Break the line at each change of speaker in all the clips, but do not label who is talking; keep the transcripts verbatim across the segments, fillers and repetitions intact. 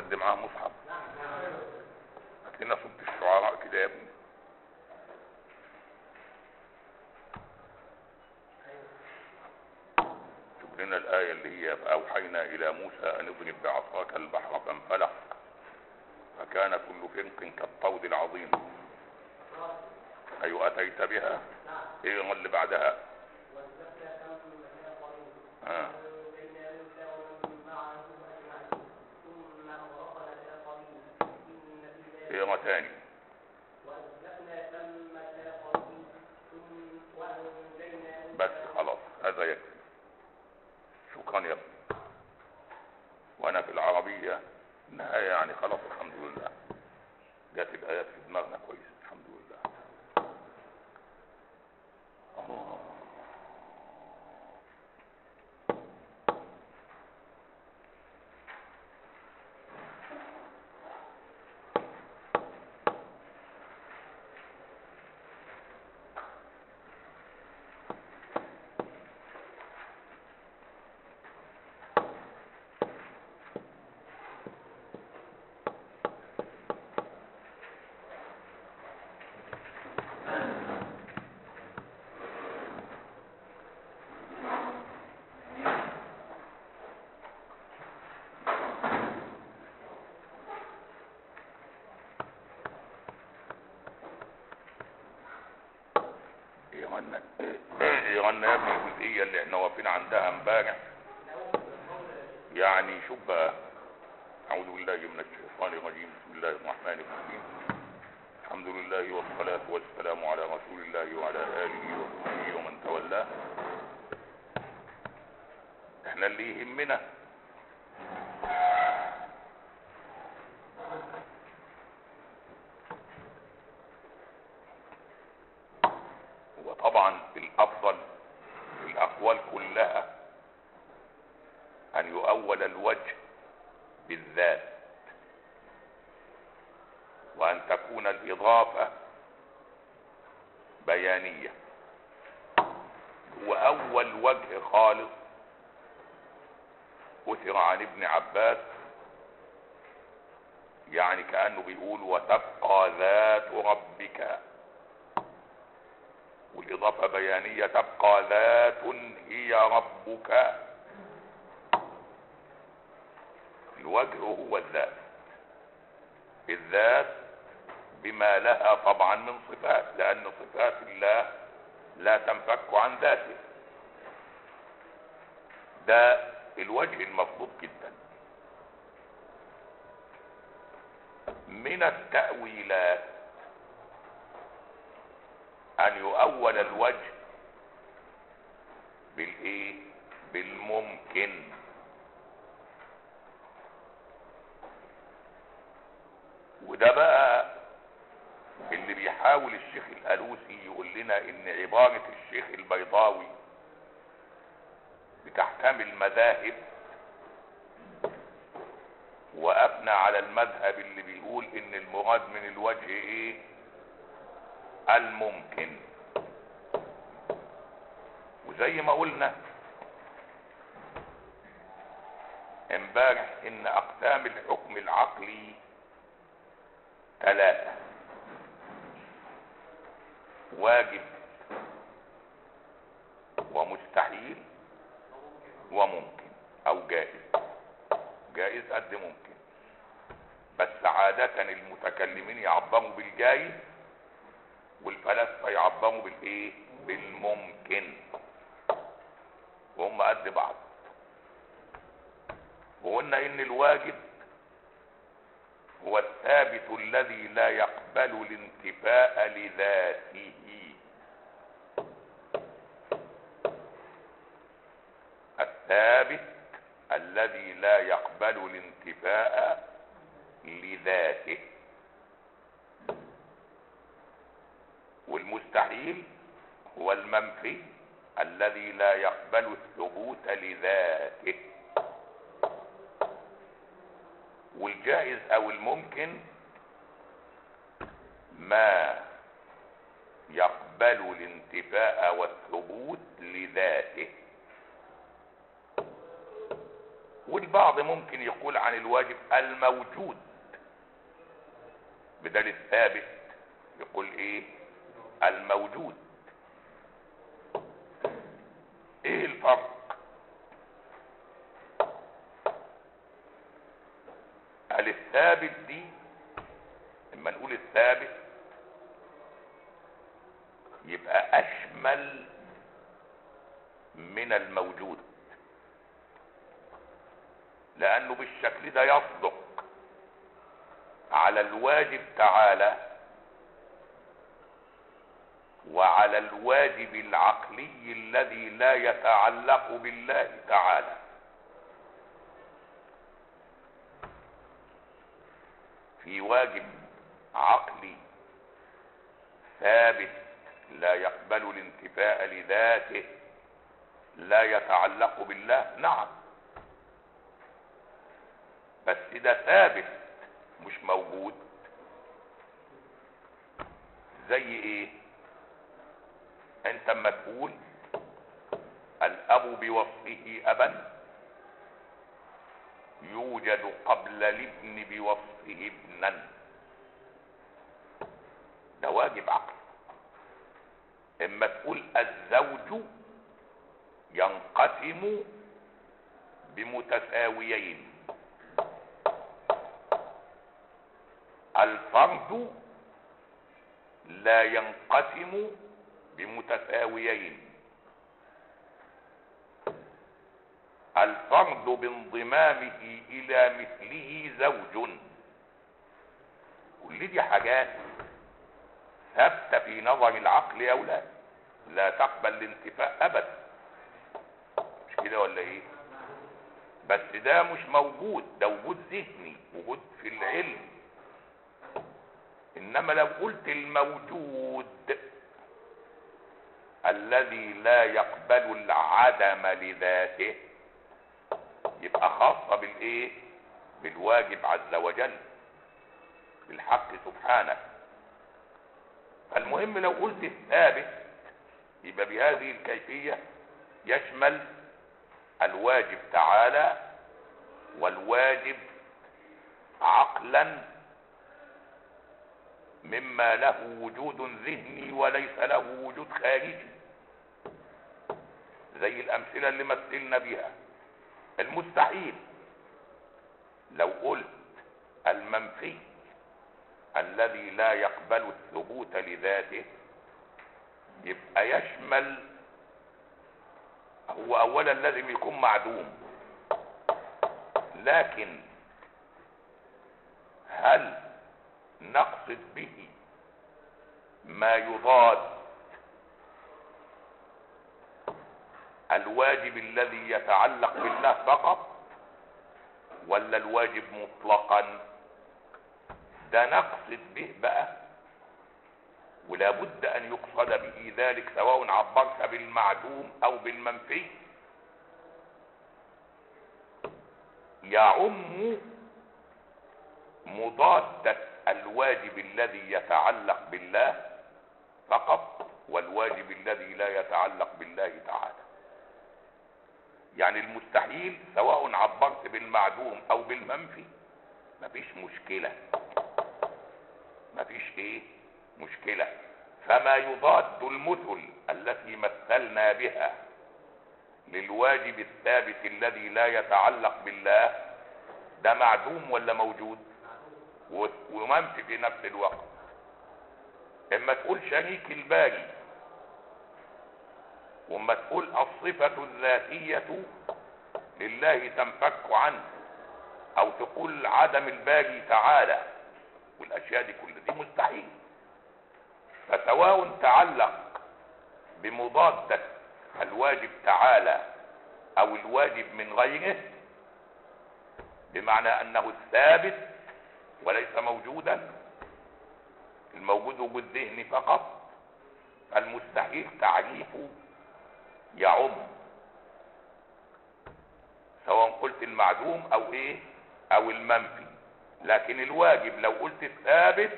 حد معاه مصحف؟ هات لنا سورة الشعراء كده يا ابني. شوف لنا الآية اللي هي فأوحينا إلى موسى أن اضرب بعصاك البحر فانفلق فكان كل فرق كالطود العظيم. أيوة أتيت بها. إيه اللي بعدها؟ آه. إيه تاني؟ بس خلاص هذا يكفي. شكرا يا ابني. وانا في العربية النهاية يعني خلاص الحمد لله جات الايات في دماغنا كويس الحمد لله. الله. يغنى يا ابني الجزئية اللي احنا واقفين عندها امبارح. يعني شوف بقى. اعوذ بالله من الشيطان الرجيم. بسم الله الرحمن الرحيم. الحمد لله والصلاة والسلام على رسول الله وعلى آله وصحبه ومن تولاه. احنا اللي يهمنا وطبعا الافضل في الاقوال كلها ان يؤول الوجه بالذات وان تكون الاضافة بيانية. واول وجه خالص اثر عن ابن عباس يعني كأنه بيقول وتبقى ذات ربك، والاضافة بيانية تبقى ذات هي ربك. الوجه هو الذات، الذات بما لها طبعا من صفات، لان صفات الله لا تنفك عن ذاته. ده الوجه المطلوب جدا. من التأويلات ان يؤول الوجه بالايه؟ بالممكن. وده بقى اللي بيحاول الشيخ الألوسي يقول لنا ان عبارة الشيخ البيضاوي بتحتمل مذاهب، وأبنى على المذهب اللي بيقول ان المراد من الوجه ايه؟ الممكن. وزي ما قلنا امبارح ان اقسام الحكم العقلي ثلاثة: واجب ومستحيل وممكن او جائز. جائز قد ممكن، بس عادة المتكلمين يعبروا بالجائز والفلاسفة يعبروا بالايه؟ بالممكن، وهم قد بعض. وقلنا ان الواجب هو الثابت الذي لا يقبل الانتفاء لذاته. الثابت الذي لا يقبل الانتفاء لذاته. والمستحيل هو المنفي الذي لا يقبل الثبوت لذاته. والجائز او الممكن ما يقبل الانتفاء والثبوت لذاته. والبعض ممكن يقول عن الواجب الموجود، بدل الثابت يقول ايه؟ الموجود. ايه الفرق؟ قال الثابت دي، لما نقول الثابت يبقى اشمل من الموجود، لانه بالشكل ده يصدق على الواجب تعالى وعلى الواجب العقلي الذي لا يتعلق بالله تعالى. في واجب عقلي ثابت لا يقبل الانتفاء لذاته لا يتعلق بالله، نعم، بس ده ثابت مش موجود. زي ايه؟ انت اما تقول الاب بوصفه ابا يوجد قبل الابن بوصفه ابنا، ده واجب عقل. اما تقول الزوج ينقسم بمتساويين، الفرد لا ينقسم بمتساويين، الفرد بانضمامه الى مثله زوج. كل دي حاجات ثابته في نظر العقل او لا لا تقبل الانتفاء ابدا، مش كده ولا ايه؟ بس ده مش موجود، ده وجود ذهني، وجود في العلم. انما لو قلت الموجود الذي لا يقبل العدم لذاته يبقى خاصة بالايه؟ بالواجب عز وجل، بالحق سبحانه. فالمهم لو قلت الثابت يبقى بهذه الكيفية يشمل الواجب تعالى والواجب عقلا مما له وجود ذهني وليس له وجود خارجي، زي الامثله اللي مثلنا بها. المستحيل لو قلت المنفي الذي لا يقبل الثبوت لذاته يبقى يشمل، هو اولا لازم يكون معدوم، لكن هل نقصد به ما يضاد الواجب الذي يتعلق بالله فقط ولا الواجب مطلقا؟ ده نقصد به بقى، ولا بد ان يقصد به ذلك سواء عبرت بالمعدوم او بالمنفي. يعم مضادة الواجب الذي يتعلق بالله فقط والواجب الذي لا يتعلق بالله تعالى. يعني المستحيل سواء عبرت بالمعدوم او بالمنفي مفيش مشكلة، مفيش ايه مشكلة. فما يضاد المثل التي مثلنا بها للواجب الثابت الذي لا يتعلق بالله ده معدوم ولا موجود؟ ومنفي في نفس الوقت. اما تقول شريك الباري واما تقول الصفة الذاتية لله تنفك عنه، او تقول عدم الباري تعالى، والاشياء دي كل دي مستحيل. فسواء تعلق بمضادة الواجب تعالى او الواجب من غيره، بمعنى انه الثابت وليس موجودا، الموجود وجود ذهني فقط، المستحيل تعريفه يعم سواء قلت المعدوم او ايه او المنفي. لكن الواجب لو قلت الثابت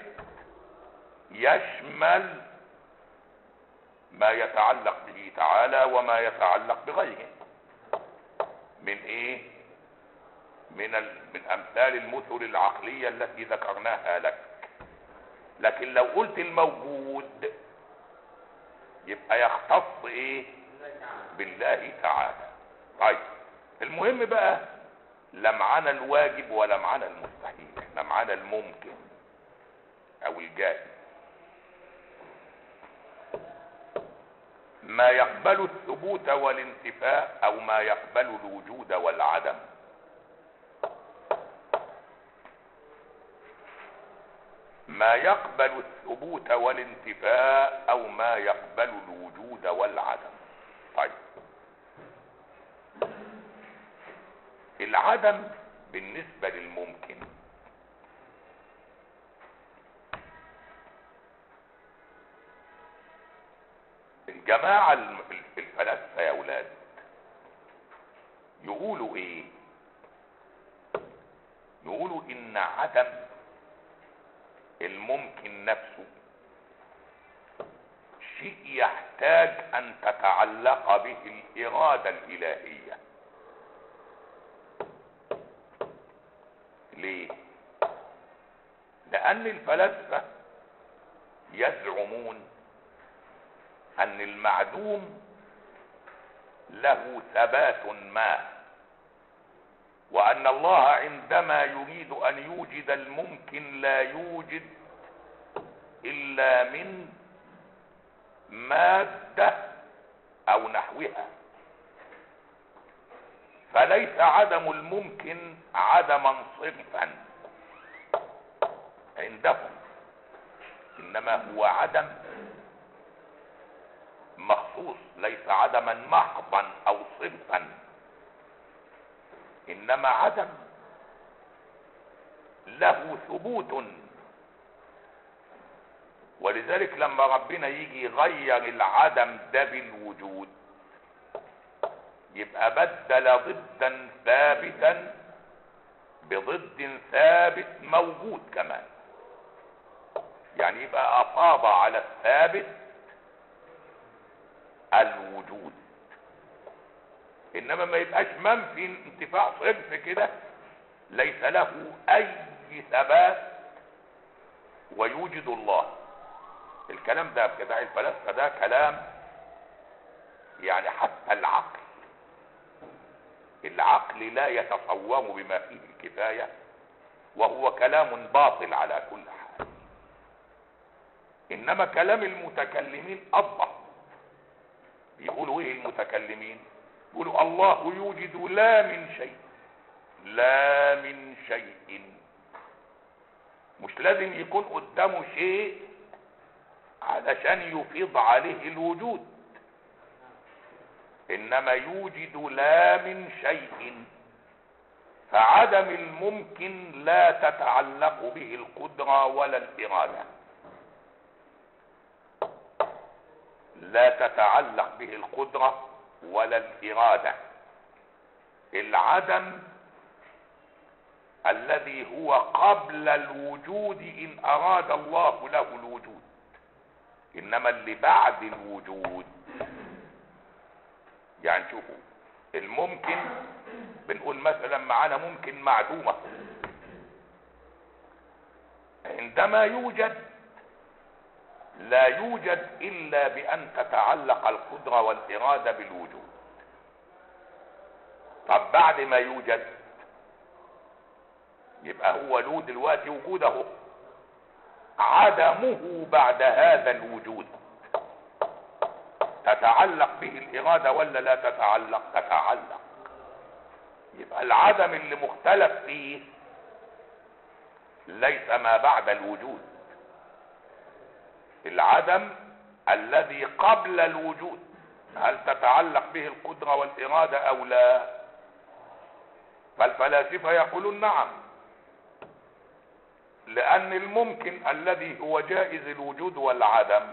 يشمل ما يتعلق به تعالى وما يتعلق بغيره من ايه من ال... من امثال المثل العقلية التي ذكرناها لك. لكن لو قلت الموجود يبقى يختص ايه؟ بالله تعالى. طيب المهم بقى لا معانا الواجب ولا معانا المستحيل، احنا معانا الممكن او الجائز. ما يقبل الثبوت والانتفاء او ما يقبل الوجود والعدم. ما يقبل الثبوت والانتفاء او ما يقبل الوجود والعدم. طيب العدم بالنسبة للممكن الجماعة الفلاسفة يا اولاد يقولوا ايه؟ يقولوا ان عدم الممكن نفسه شيء يحتاج ان تتعلق به الارادة الالهية. ليه؟ لان الفلاسفة يزعمون ان المعدوم له ثبات ما، وان الله عندما يريد ان يوجد الممكن لا يوجد الا من مادة او نحوها، فليس عدم الممكن عدما صرفا عندهم، انما هو عدم مخصوص، ليس عدما محضا او صرفا، انما عدم له ثبوت. ولذلك لما ربنا يجي يغير العدم ده بالوجود يبقى بدل ضدا ثابتا بضد ثابت موجود كمان، يعني يبقى افاض على الثابت الوجود، انما ما يبقاش منفي انتفاع صرف كده ليس له اي ثبات ويوجد الله. الكلام ده بتاع الفلاسفه ده كلام يعني حتى العقل العقل لا يتصور بما فيه الكفايه، وهو كلام باطل على كل حال. انما كلام المتكلمين اضبط. بيقولوا ايه المتكلمين؟ يقولوا الله يوجد لا من شيء، لا من شيء. مش لازم يكون قدامه شيء علشان يفيض عليه الوجود، انما يوجد لا من شيء. فعدم الممكن لا تتعلق به القدرة ولا الإرادة، لا تتعلق به القدرة ولا الإرادة. العدم الذي هو قبل الوجود إن أراد الله له الوجود، إنما اللي بعد الوجود يعني شوفوا الممكن بنقول مثلا معانا ممكن معدومة، عندما يوجد لا يوجد إلا بأن تتعلق القدرة والإرادة بالوجود. طب بعد ما يوجد يبقى هو له دلوقتي وجوده، عدمه بعد هذا الوجود تتعلق به الإرادة ولا لا تتعلق؟ تتعلق. يبقى العدم اللي مختلف فيه ليس ما بعد الوجود، العدم الذي قبل الوجود هل تتعلق به القدرة والإرادة أو لا؟ فالفلاسفة يقولون نعم، لأن الممكن الذي هو جائز الوجود والعدم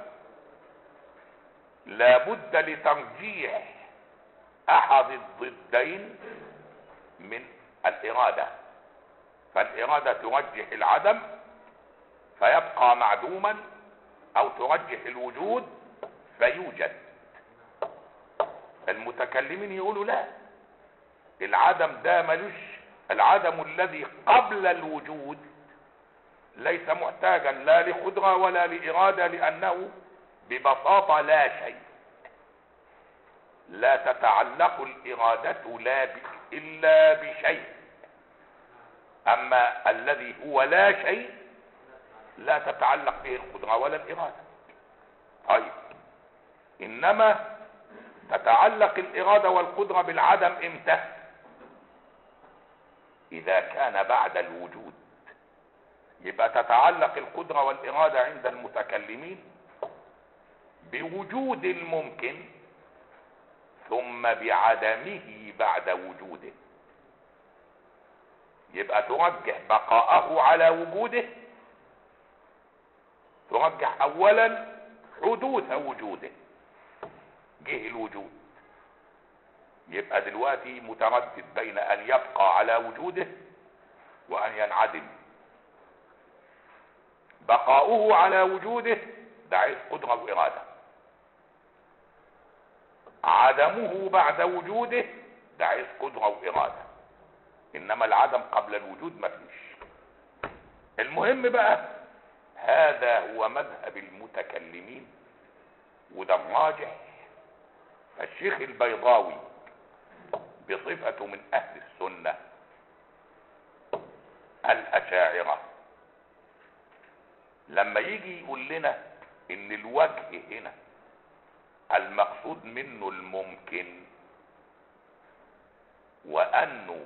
لابد لترجيح أحد الضدين من الإرادة، فالإرادة ترجح العدم فيبقى معدوما، أو ترجح الوجود فيوجد. المتكلمين يقولوا لا، العدم ده ملوش العدم الذي قبل الوجود ليس محتاجا لا لقدرة ولا لإرادة، لأنه ببساطة لا شيء، لا تتعلق الإرادة لا ب... إلا بشيء. أما الذي هو لا شيء لا تتعلق به القدرة ولا الإرادة. طيب، إنما تتعلق الإرادة والقدرة بالعدم امتى؟ إذا كان بعد الوجود. يبقى تتعلق القدرة والإرادة عند المتكلمين بوجود الممكن ثم بعدمه بعد وجوده. يبقى ترجح بقاءه على وجوده، ترجح اولا حدوث وجوده، جه الوجود، يبقى دلوقتي متردد بين ان يبقى على وجوده وان ينعدم. بقاؤه على وجوده ده عايز قدرة وإرادة، عدمه بعد وجوده ده عايز قدرة وإرادة، إنما العدم قبل الوجود مفيش. المهم بقى هذا هو مذهب المتكلمين وده الراجح. الشيخ البيضاوي بصفته من أهل السنة الأشاعرة لما يجي يقول لنا ان الوجه هنا المقصود منه الممكن، وانه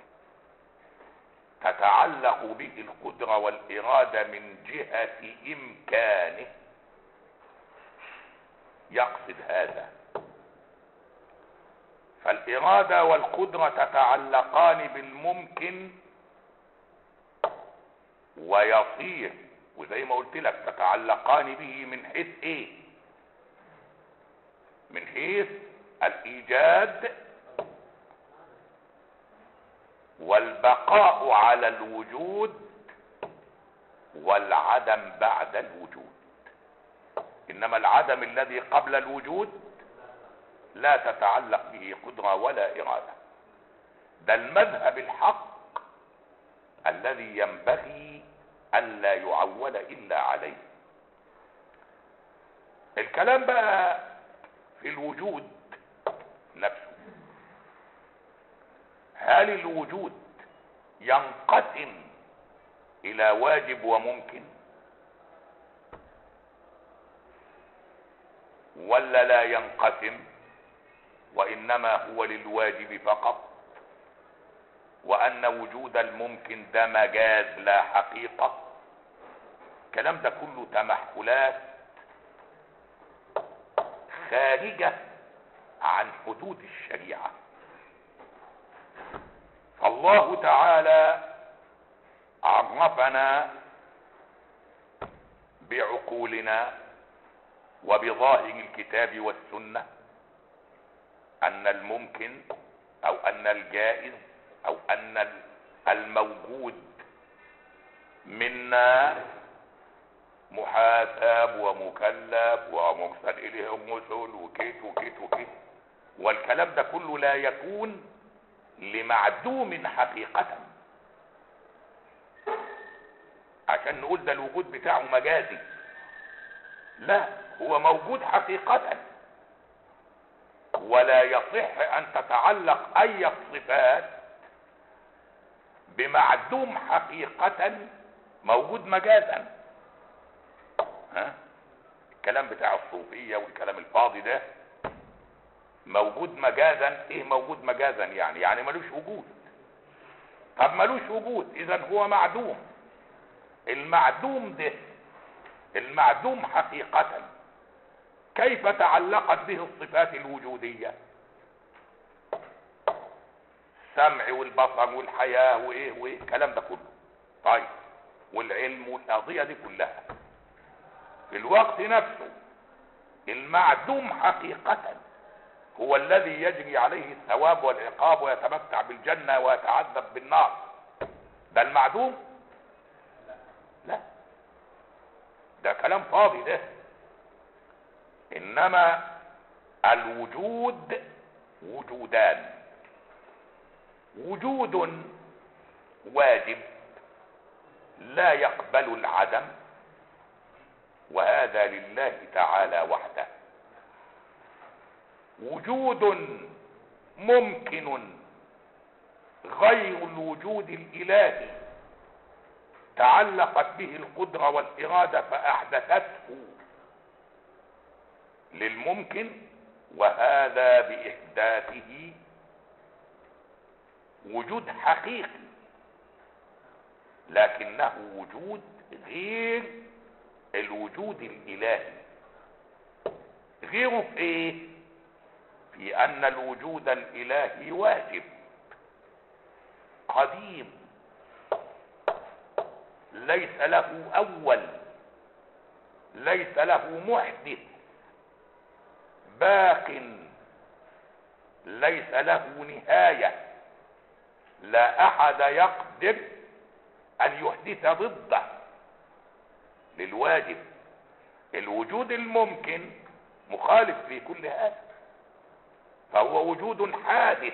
تتعلق به القدرة والإرادة من جهة امكانه، يقصد هذا. فالإرادة والقدرة تتعلقان بالممكن ويصير، وزي ما قلت لك تتعلقان به من حيث ايه؟ من حيث الايجاد والبقاء على الوجود والعدم بعد الوجود. انما العدم الذي قبل الوجود لا تتعلق به قدرة ولا إرادة. ده المذهب الحق الذي ينبغي ألا يعول إلا عليه. الكلام بقى في الوجود نفسه. هل الوجود ينقسم إلى واجب وممكن ولا لا ينقسم وإنما هو للواجب فقط، وأن وجود الممكن ده مجاز لا حقيقة؟ الكلام ده كله تمحلات خارجة عن حدود الشريعة. فالله تعالى عرفنا بعقولنا وبظاهر الكتاب والسنة أن الممكن أو أن الجائز أو أن الموجود منا محاسب ومكلف ومرسل إليه الرسل وكيت وكيت وكيت، والكلام ده كله لا يكون لمعدوم حقيقة عشان نقول ده الوجود بتاعه مجازي. لا، هو موجود حقيقة، ولا يصح أن تتعلق أي الصفات بمعدوم حقيقة موجود مجازا. ها؟ الكلام بتاع الصوفية والكلام الفاضي ده موجود مجازا. ايه موجود مجازا يعني؟ يعني ملوش وجود. طب ملوش وجود اذا هو معدوم. المعدوم ده المعدوم حقيقة كيف تعلقت به الصفات الوجودية؟ السمع والبصر والحياة وايه وايه الكلام ده كله. طيب، والعلم والقضية دي كلها في الوقت نفسه المعدوم حقيقة هو الذي يجري عليه الثواب والعقاب ويتمتع بالجنة ويتعذب بالنار. ده المعدوم؟ لا، ده كلام فاضي ده. انما الوجود وجودان. وجود واجب لا يقبل العدم، وهذا لله تعالى وحده. وجود ممكن غير الوجود الالهي تعلقت به القدرة والإرادة فأحدثته للممكن، وهذا بإحداثه وجود حقيقي، لكنه وجود غير الوجود الإلهي. غيره في ايه؟ في أن الوجود الإلهي واجب قديم ليس له اول، ليس له محدث، باق ليس له نهاية، لا احد يقدر ان يحدث ضده للواجب. الوجود الممكن مخالف في كل هذا، فهو وجود حادث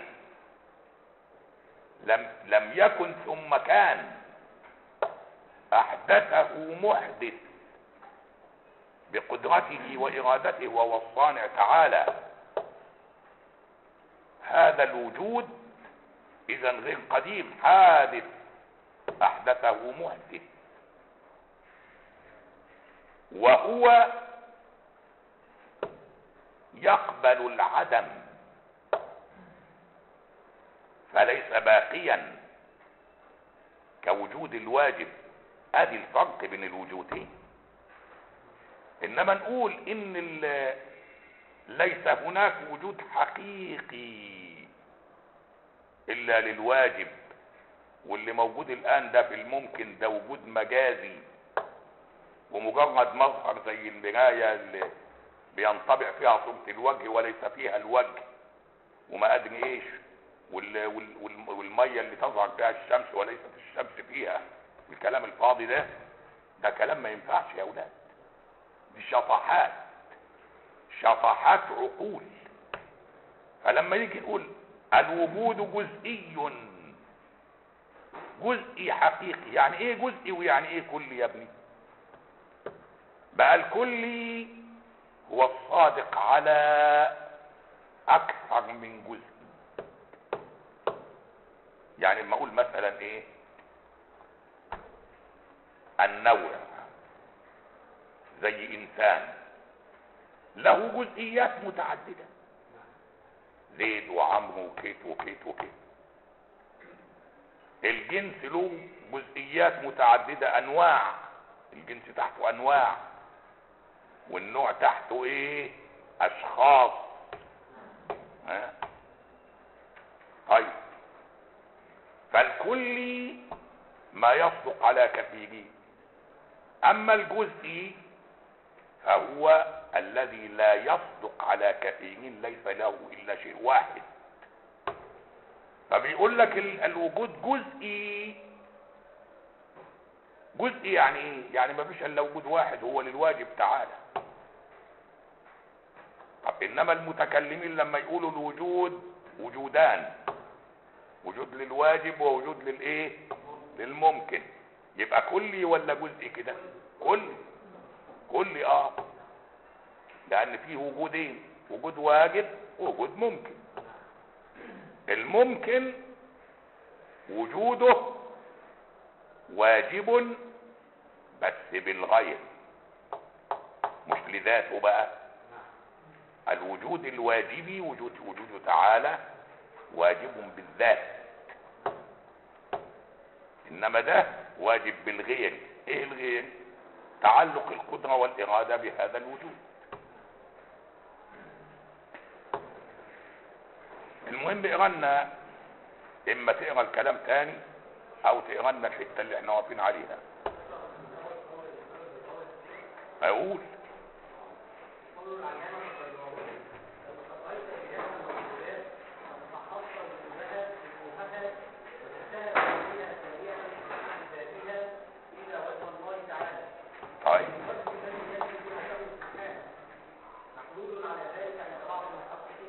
لم لم يكن ثم كان، احدثه محدث بقدرته وارادته وهو الصانع تعالى. هذا الوجود اذا غير قديم، حادث احدثه محدث، وهو يقبل العدم فليس باقيا كوجود الواجب. ادي الفرق بين الوجودين. انما نقول ان ليس هناك وجود حقيقي الا للواجب، واللي موجود الان ده في الممكن ده وجود مجازي ومجرد مظهر زي المرايه اللي بينطبع فيها صورة الوجه وليس فيها الوجه، وما ادري ايش، وال وال والميه اللي تظهر فيها الشمس وليست الشمس فيها. الكلام الفاضي ده ده كلام ما ينفعش يا اولاد، دي شطحات شطحات عقول. فلما يجي يقول الوجود جزئي، جزئي حقيقي، يعني ايه جزئي ويعني ايه كلي يا ابني؟ بقى الكلي هو الصادق على اكثر من جزء. يعني لما اقول مثلا ايه النوع زي انسان له جزئيات متعددة، زيد وعمرو وكيت وكيت وكيت. الجنس له جزئيات متعددة، انواع، الجنس تحته انواع، والنوع تحته ايه؟ اشخاص. ها طيب، فالكلي ما يصدق على كثيره، اما الجزئي فهو الذي لا يصدق على كثيرين، ليس له الا شيء واحد. فبيقول لك الوجود جزئي. جزئي يعني ايه؟ يعني ما فيش الا وجود واحد هو للواجب تعالى. طب انما المتكلمين لما يقولوا الوجود وجودان، وجود للواجب ووجود للايه؟ للممكن، يبقى كلي ولا جزئي كده؟ كلي. كلي اه، لان فيه وجودين، وجود واجب ووجود ممكن. الممكن وجوده واجب بس بالغير، مش لذاته بقى. الوجود الواجبي وجود وجوده تعالى واجب بالذات، انما ده واجب بالغير. ايه الغير؟ تعلق القدرة والإرادة بهذا الوجود. المهم اقرا لنا، اما تقرا الكلام تاني او تقرا لنا الحته اللي احنا واقفين عليها. اقول طيب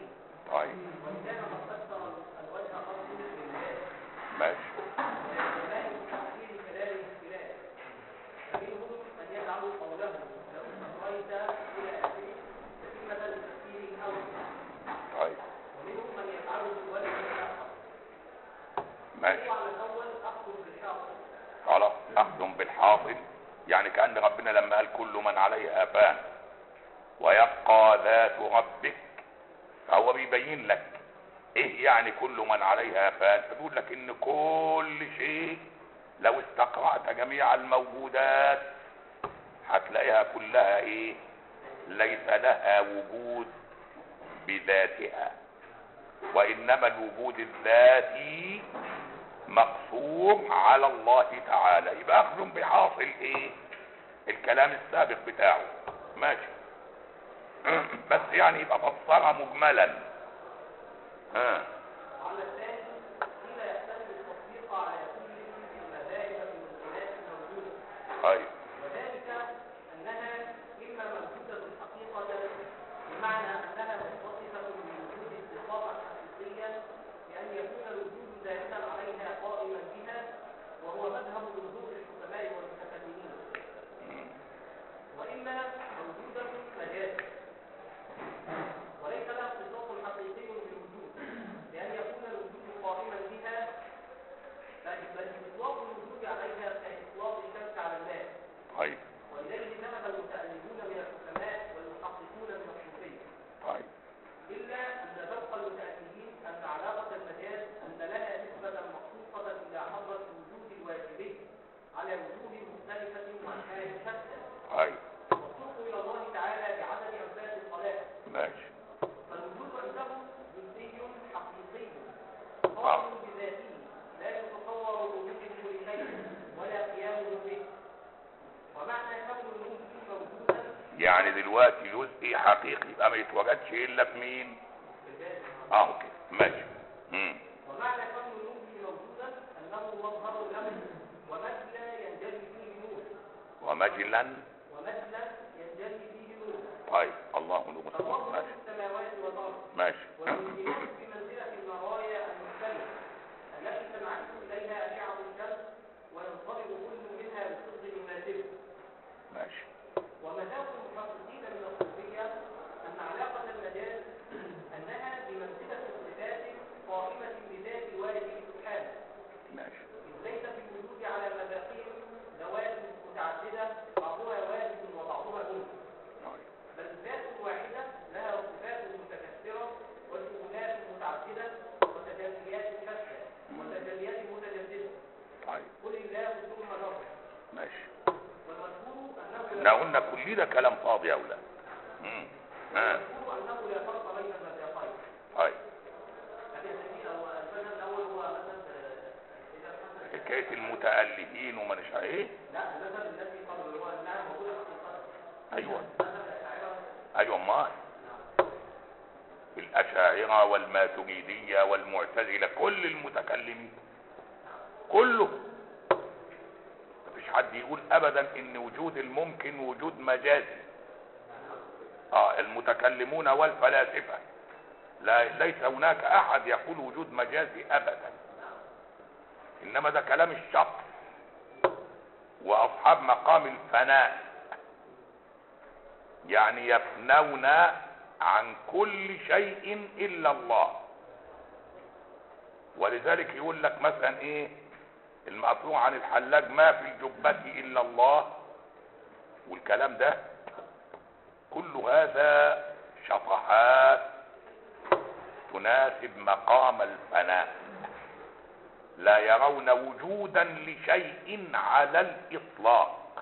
طيب ماشي. حاصل، يعني كأن ربنا لما قال كل من عليها فان ويبقى ذات ربك، فهو بيبين لك ايه يعني كل من عليها فان. فبيقول لك ان كل شيء لو استقرأت جميع الموجودات هتلاقيها كلها ايه؟ ليس لها وجود بذاتها، وانما الوجود الذاتي مقصور على الله تعالى. يبقى اخذ بحاصل ايه؟ الكلام السابق بتاعه ماشي. بس يعني يبقى فسرها مجملا. ها
على الثاني حين يحتمل التطبيق على كل تلك المذاهب والممكنات الموجوده.
طيب.
وذلك انها اما موجوده حقيقه بمعنى انها متصفه بوجود الصفات الحقيقيه بان يكون الوجود دائما عليها قائما بها، وهو مذهب جمهور الحكماء والمتكلمين. واما موجوده مجازا وليس لها اتصاف حقيقي بالوجود بأن يكون الوجود قائما بها، بل إطلاق الوجود عليها كإطلاق الشمس على الماء.
طيب.
ولذلك ذهب المتألفون من الحكماء والمحققون من الصوفية.
طيب.
إلا أن ذوق المتألفين أن علاقة المجاز أن لها نسبة مخصوصة إلى حضرة الوجود الواجبي على وجوه مختلفة وأشكال شتى.
طيب.
والطرق إلى الله تعالى بعدد أنفاس الصلاة.
ماشي.
فالوجود عنده جزئي حقيقي قائم بذاته لا يتصور وجوده لشيء ولا قيامه به. ومعنى كون الممكن موجودا
يعني دلوقتي جزء حقيقي يبقى ما يتوجدش الا في مين؟ اه اوكي ماشي. امم
ومعنى كون الممكن موجودا انه مظهر له ومجلى ينجلي فيه نور.
ومجلا
ومجلى ينجلي فيه نور.
طيب. الله نور
الله
ماشي.
في السماوات والارض.
ماشي.
والمؤمنون بمنزله المرايا المختلفه التي تنعكس اليها اشعه الشمس وينطلق كل منها بصدق يناسبه.
ماشي.
ومذاق المحققين من الصوفيه ان علاقه المجاز انها بمنزله الصفات قائمه بذات الواجب سبحانه.
ماشي.
إذ ليس في الوجود على مذاقهم ذوات متعدده بعضها واجب وبعضها ممكن، بل ذات واحده لها صفات متكثره وشؤونات متعدده وتجليات شتى وتجليات متجدده.
طيب.
قل الله ثم نظر.
ماشي.
والمشهور
احنا
انه
قلنا كل ده كلام فاضي يا اولاد. امم ها
والمشهور انه لا فرق بين المذاقين.
طيب.
لكن الذي هو المذهب الاول هو مذهب اذا حسن
حكايه المتألفين ومن شاء ايه؟
لا المذهب الذي قبل هو انها موجوده حقيقه.
ايوه
مذهب الاشاعره.
ايوه ما الاشاعره والماتريديه والمعتزله كل المتكلمين كله مفيش حد يقول ابدا ان وجود الممكن وجود مجازي. اه المتكلمون والفلاسفه لا ليس هناك احد يقول وجود مجازي ابدا، انما ده كلام الشخص واصحاب مقام الفناء، يعني يفنون عن كل شيء الا الله. ولذلك يقول لك مثلا ايه المقطوع عن الحلاج ما في الجبة الا الله، والكلام ده كل هذا شطحات تناسب مقام الفناء، لا يرون وجودا لشيء على الاطلاق،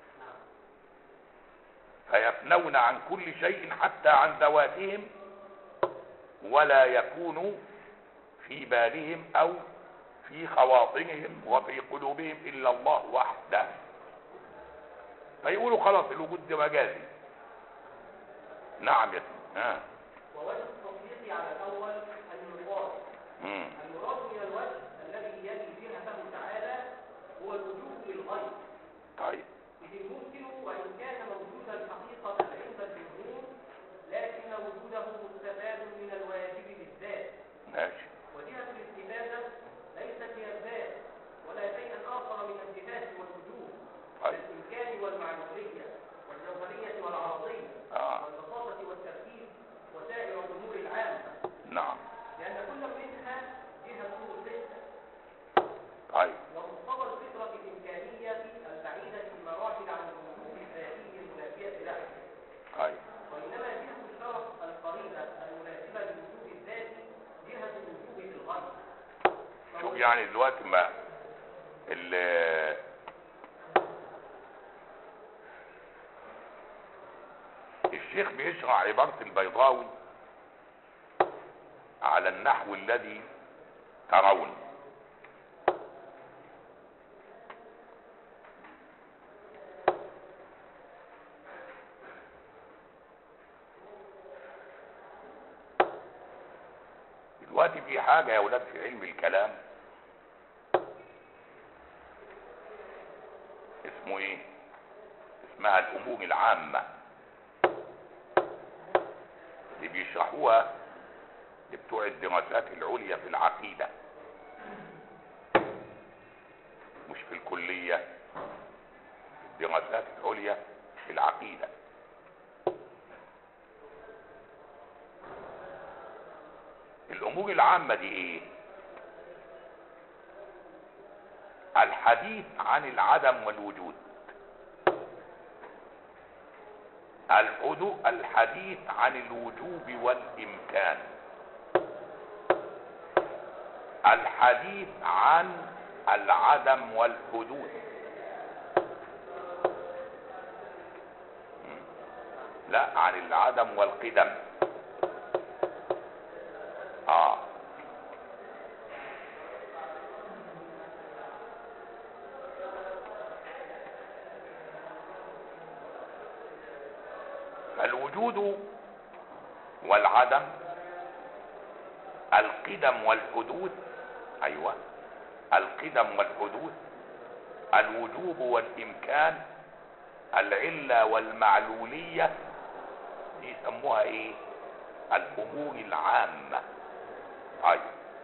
فيفنون عن كل شيء حتى عن ذواتهم، ولا يكون في بالهم او في خواطرهم وفي قلوبهم الا الله وحده. فيقولوا خلاص الوجود ده مجازي. نعم يا سيدي. ها
ووجه التطبيق على الاول المراد المراد من الوجه الذي يلي جهته تعالى هو الوجود للغير.
طيب.
إذ الممكن وإن كان موجودا حقيقة عند الجمهور لكن وجوده مستفاد من الواجب بالذات.
ماشي.
وجهة الاستفادة ليست هي الذات ولا شيء آخر من الصفات والوجود.
طيب.
الإمكان والمعنوية والجوهرية والعرضية
آه.
والبساطة والتركيب وسائر الأمور العامة.
نعم.
لأن كل منها جهة
يعني دلوقتي ما الشيخ بيشرح عبارة البيضاوي على النحو الذي ترون. دلوقتي في حاجة يا اولاد في علم الكلام اسمه ايه؟ اسمها الامور العامة اللي بيشرحوها لبتوع الدراسات العليا في العقيدة، مش في الكلية، الدراسات العليا في العقيدة. الامور العامة دي ايه؟ الحديث عن العدم والوجود، الحدوث، الحديث عن الوجوب والامكان، الحديث عن العدم والحدوث، لا عن العدم والقدم. اه الوجود والعدم، القدم والحدوث، ايوه القدم والحدوث، الوجوب والامكان، العلة والمعلولية، دي يسموها ايه؟ الامور العامة. ايوه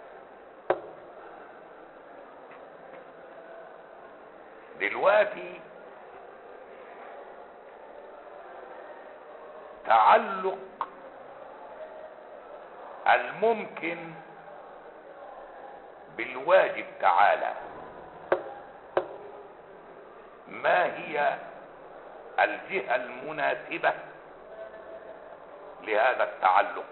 دلوقتي تعلق الممكن بالواجب تعالى، ما هي الجهة المناسبة لهذا التعلق؟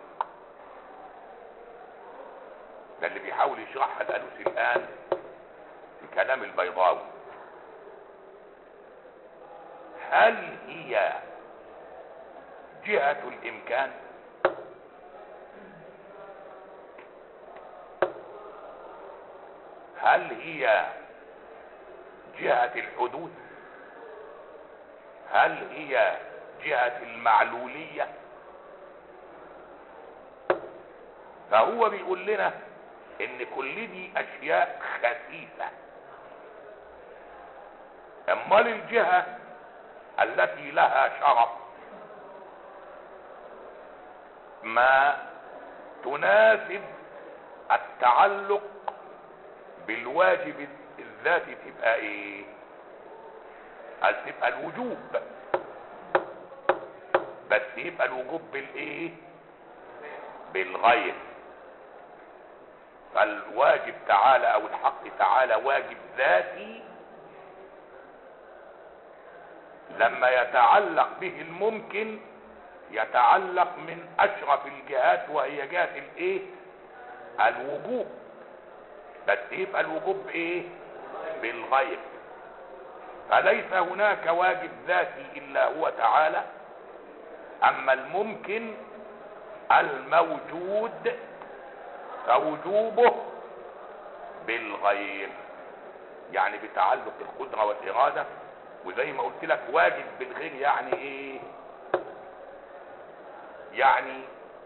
ده اللي بيحاول يشرحها الألوسي الآن في كلام البيضاوي. هل هي جهة الإمكان؟ هل هي جهة الحدوث؟ هل هي جهة المعلولية؟ فهو بيقول لنا ان كل دي اشياء خسيسة. امال الجهة التي لها شرف ما تناسب التعلق بالواجب الذاتي تبقى ايه؟ تبقى الوجوب، بس يبقى الوجوب بالايه؟ بالغير. فالواجب تعالى او الحق تعالى واجب ذاتي لما يتعلق به الممكن يتعلق من اشرف الجهات وهي جهة الايه؟ الوجوب، بس يبقى الوجوب ايه؟ بالغير. فليس هناك واجب ذاتي الا هو تعالى، اما الممكن الموجود فوجوبه بالغير، يعني بتعلق القدرة والإرادة. وزي ما قلت لك واجب بالغير يعني ايه؟ يعني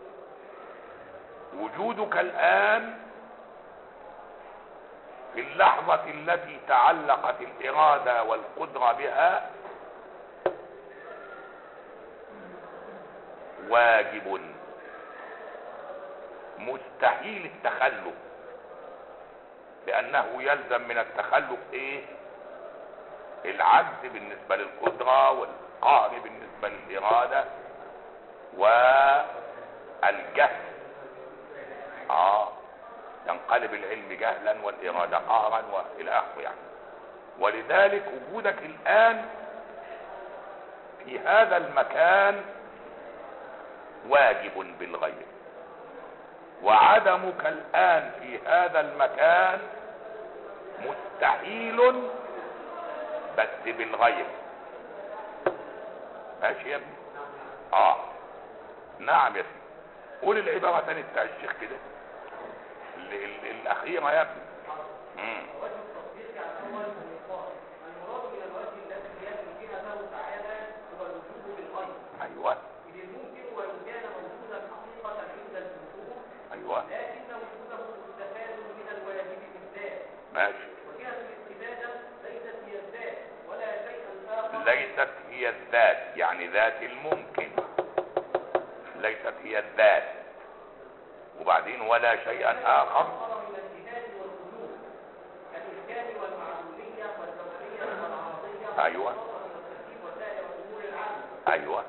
وجودك الآن في اللحظة التي تعلقت الإرادة والقدرة بها واجب مستحيل التخلف، لأنه يلزم من التخلف ايه؟ العجز بالنسبة للقدرة، والقهر بالنسبة للإرادة، والجهل. اه ينقلب العلم جهلا والإرادة قهرا والى اخره يعني. ولذلك وجودك الآن في هذا المكان واجب بالغير، وعدمك الآن في هذا المكان مستحيل بس بالغير. ماشي يا ابني؟ اه نعم يا سيدي. قول العبارة تاني بتاع الشيخ كده ال- ال- الأخيرة يا ابني. مم. ايوه ايوه ماشي. ليست هي الذات، يعني ذات الممكن، ليست هي الذات. وبعدين ولا شيئا اخر. ايوه ايوه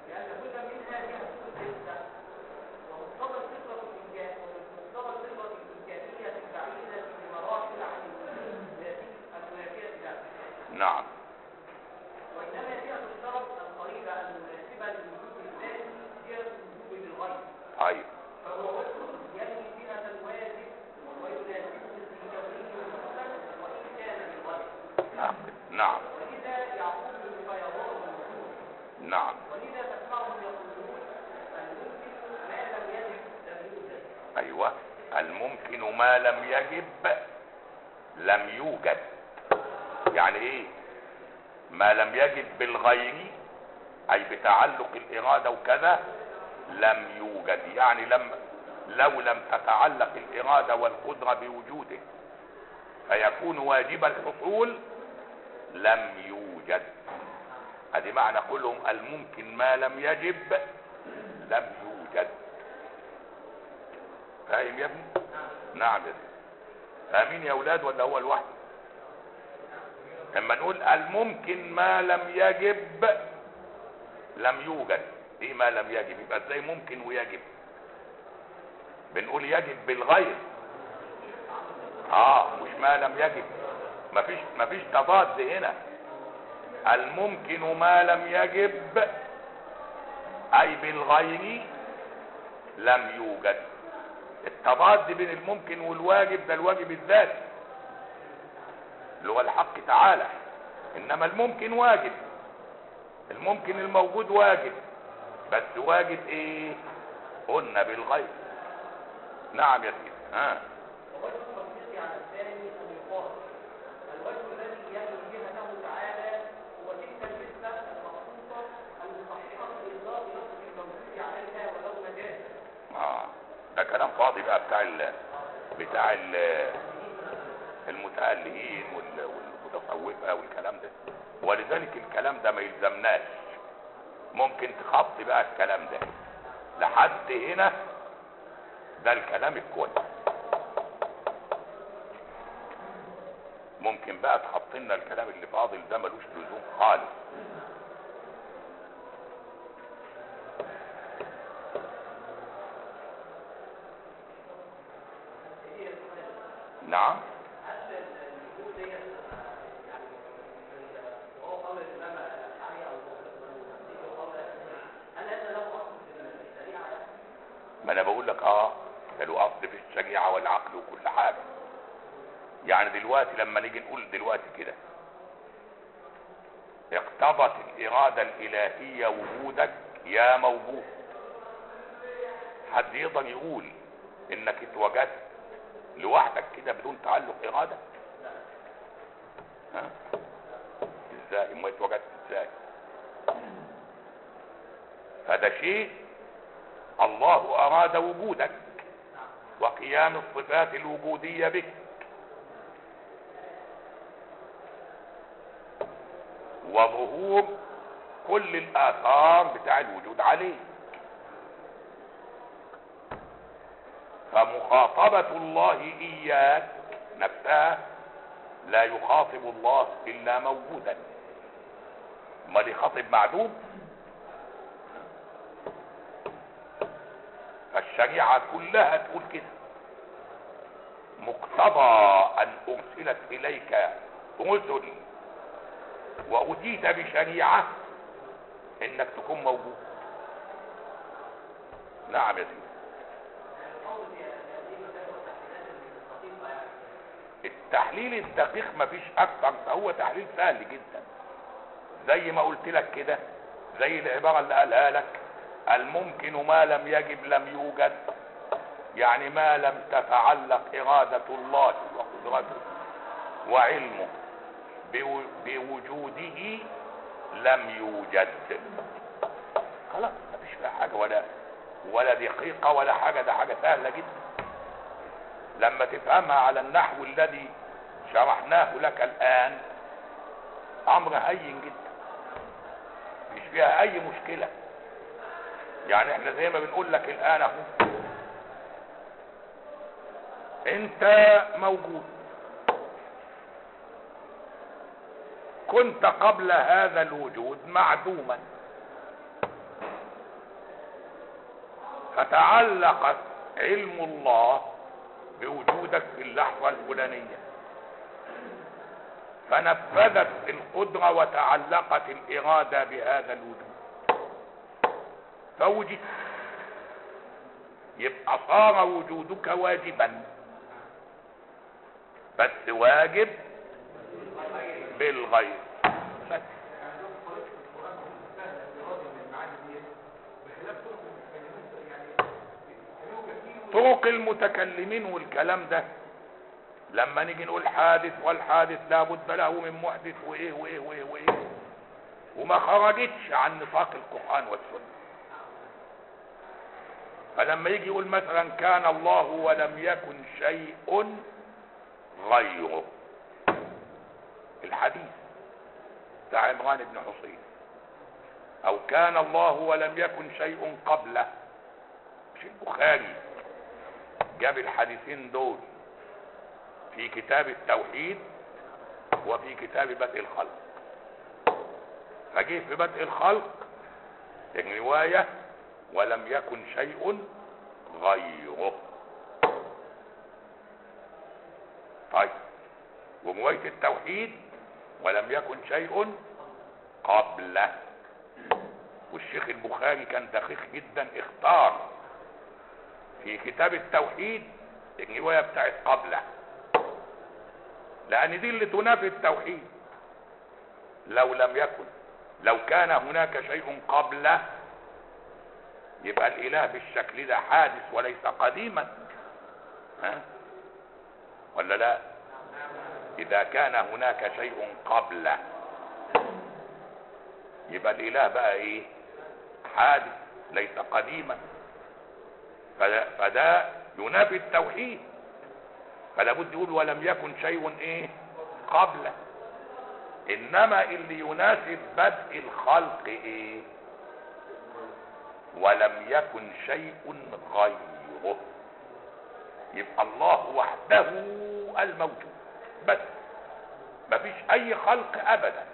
نعم.
وإنما هي الشرط القريبة المناسبة للوجود الذاتي هي الوجود بالغير.
ايوه
فهو وجه يلي فئة الواجب ويناسبه الكوني والمطلق وإن كان بالغير.
نعم نعم
ولذا يعقوب الفيضان الوجود.
نعم.
ولذا تسمعهم يقولون الممكن ما لم يجب لم يوجد.
ايوه الممكن ما لم يجب لم يوجد. يعني ايه ما لم يجب بالغير؟ اي بتعلق الاراده وكذا لم يوجد، يعني لم لو لم تتعلق الاراده والقدره بوجوده فيكون واجب الحصول لم يوجد. ادي معنى كلهم الممكن ما لم يجب لم يوجد. فاهم يا ابني؟ نعم يا ابني. فاهمين يا اولاد ولا هو لوحده؟ لما نقول الممكن ما لم يجب لم يوجد، ايه ما لم يجب؟ يبقى ازاي ممكن ويجب؟ بنقول يجب بالغير. اه مش ما لم يجب. مفيش مفيش تضاد هنا. الممكن ما لم يجب اي بالغير لم يوجد. التضاد بين الممكن والواجب ده الواجب الذاتي اللي هو الحق تعالى، انما الممكن واجب. الممكن الموجود واجب، بس واجب ايه؟ قلنا بالغير. نعم يا سيدي. ها
ووجه التطبيق على الثاني أن يقال الوجه الذي يلي جهته تعالى هو تلك النسبة المخصوصة المصححة لإطلاق لفظ الموجود عليها ولو مجاز.
اه ده كلام فاضي بقى بتاع ال بتاع ال المتألهين وال- والمتصوفة والكلام ده، ولذلك الكلام ده ما يلزمناش. ممكن تخطي بقى الكلام ده لحد هنا، ده الكلام الكويس. ممكن بقى تحط لنا الكلام اللي فاضل ده ملوش لزوم خالص. نعم ما انا بقول لك اه ده له اصل في الشريعه والعقل وكل حاجه. يعني دلوقتي لما نيجي نقول دلوقتي كده اقتضت الاراده الالهيه وجودك يا موجود، حد يقدر يقول انك اتوجدت لوحدك كده بدون تعلق اراده؟ ها ازاي؟ ما اتوجدت ازاي؟ فده شيء الله اراد وجودك وقيام الصفات الوجوديه بك، وظهور كل الاثار بتاع الوجود عليه. فمخاطبة الله اياك نفسها لا يخاطب الله الا موجودا، امال يخاطب معدوم؟ فالشريعة كلها تقول كده. مقتضى ان ارسلت اليك رسل واتيت بشريعة انك تكون موجود. نعم يا سيدي. التحليل الدقيق مفيش اكتر، فهو تحليل سهل جدا زي ما قلت لك كده، زي العبارة اللي قالها لك: الممكن ما لم يجب لم يوجد، يعني ما لم تتعلق إرادة الله وقدرته وعلمه بوجوده لم يوجد. خلاص مفيش فيها حاجة ولا ولا دقيقة ولا حاجة، ده حاجة سهلة جدا لما تفهمها على النحو الذي شرحناه لك الآن. أمر هين جدا مش فيها أي مشكلة. يعني احنا زي ما بنقول لك الآن اهو، انت موجود، كنت قبل هذا الوجود معدوما، فتعلق علم الله بوجودك في اللحظة الفلانية، فنفذت القدرة وتعلقت الإرادة بهذا الوجود فوجدت، يبقى صار وجودك واجبا، بس واجب بالغير بس. طرق المتكلمين والكلام ده لما نيجي نقول حادث، والحادث لابد له من محدث وايه وايه وايه وايه، وما خرجتش عن نطاق القرآن والسنة. فلما يجي يقول مثلا كان الله ولم يكن شيء غيره، الحديث بتاع عمران بن حصين، او كان الله ولم يكن شيء قبله، مش البخاري جاب الحديثين دول في كتاب التوحيد وفي كتاب بدء الخلق، فجيه في بدء الخلق الرواية ولم يكن شيء غيره. طيب ورواية التوحيد ولم يكن شيء قبله، والشيخ البخاري كان دقيق جدا، اختار في كتاب التوحيد الرواية بتاعت قبله، لان دي اللي تنافي التوحيد. لو لم يكن لو كان هناك شيء قبله يبقى الاله بالشكل ده حادث وليس قديما، ها ولا لا؟ اذا كان هناك شيء قبله يبقى الاله بقى ايه؟ حادث ليس قديما، فده, فده ينافي التوحيد، فلا بد يقول ولم يكن شيء ايه؟ قبله. انما اللي يناسب بدء الخلق ايه؟ ولم يكن شيء غيره، يبقى الله وحده الموجود بس، مفيش اي خلق ابدا،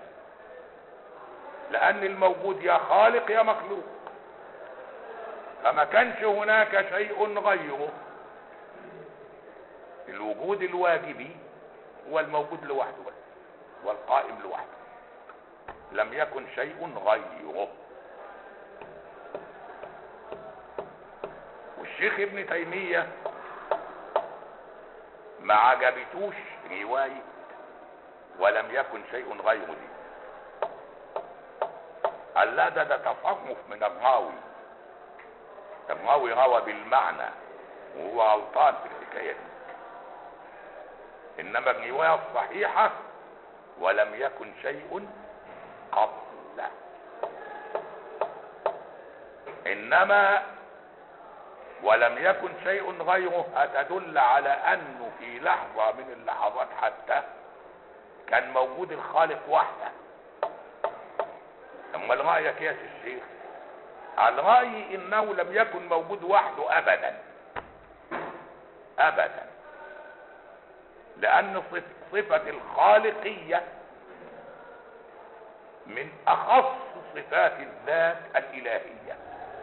لان الموجود يا خالق يا مخلوق، فما كانش هناك شيء غيره. الوجود الواجبي هو الموجود لوحده بس، والقائم لوحده، لم يكن شيء غيره. والشيخ ابن تيمية ما عجبتوش رواية ولم يكن شيء غيره دي، قال لا ده ده تصرف من الراوي، الراوي روى بالمعنى وهو غلطان في الحكاية دي، انما الرواية الصحيحة ولم يكن شيء قبله. انما ولم يكن شيء غيره هتدل على انه في لحظة من اللحظات حتى كان موجود الخالق وحده. امال رايك يا الشيخ؟ على رايي انه لم يكن موجود وحده ابدا ابدا، لان صفة الخالقية من اخص صفات الذات الالهية،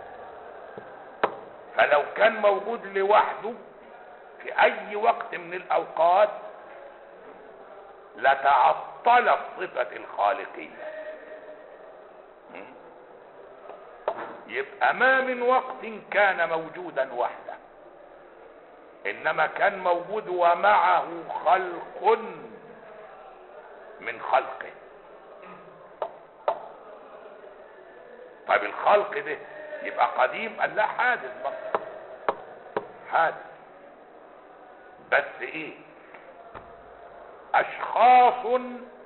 فلو كان موجود لوحده في اي وقت من الاوقات لتعطلت صفة الخالقية. يبقى ما من وقت كان موجودا وحده انما كان موجود ومعه خلق من خلقه. طيب الخلق ده يبقى قديم؟ قال لا، حادث برضه، حادث. بس ايه؟ اشخاص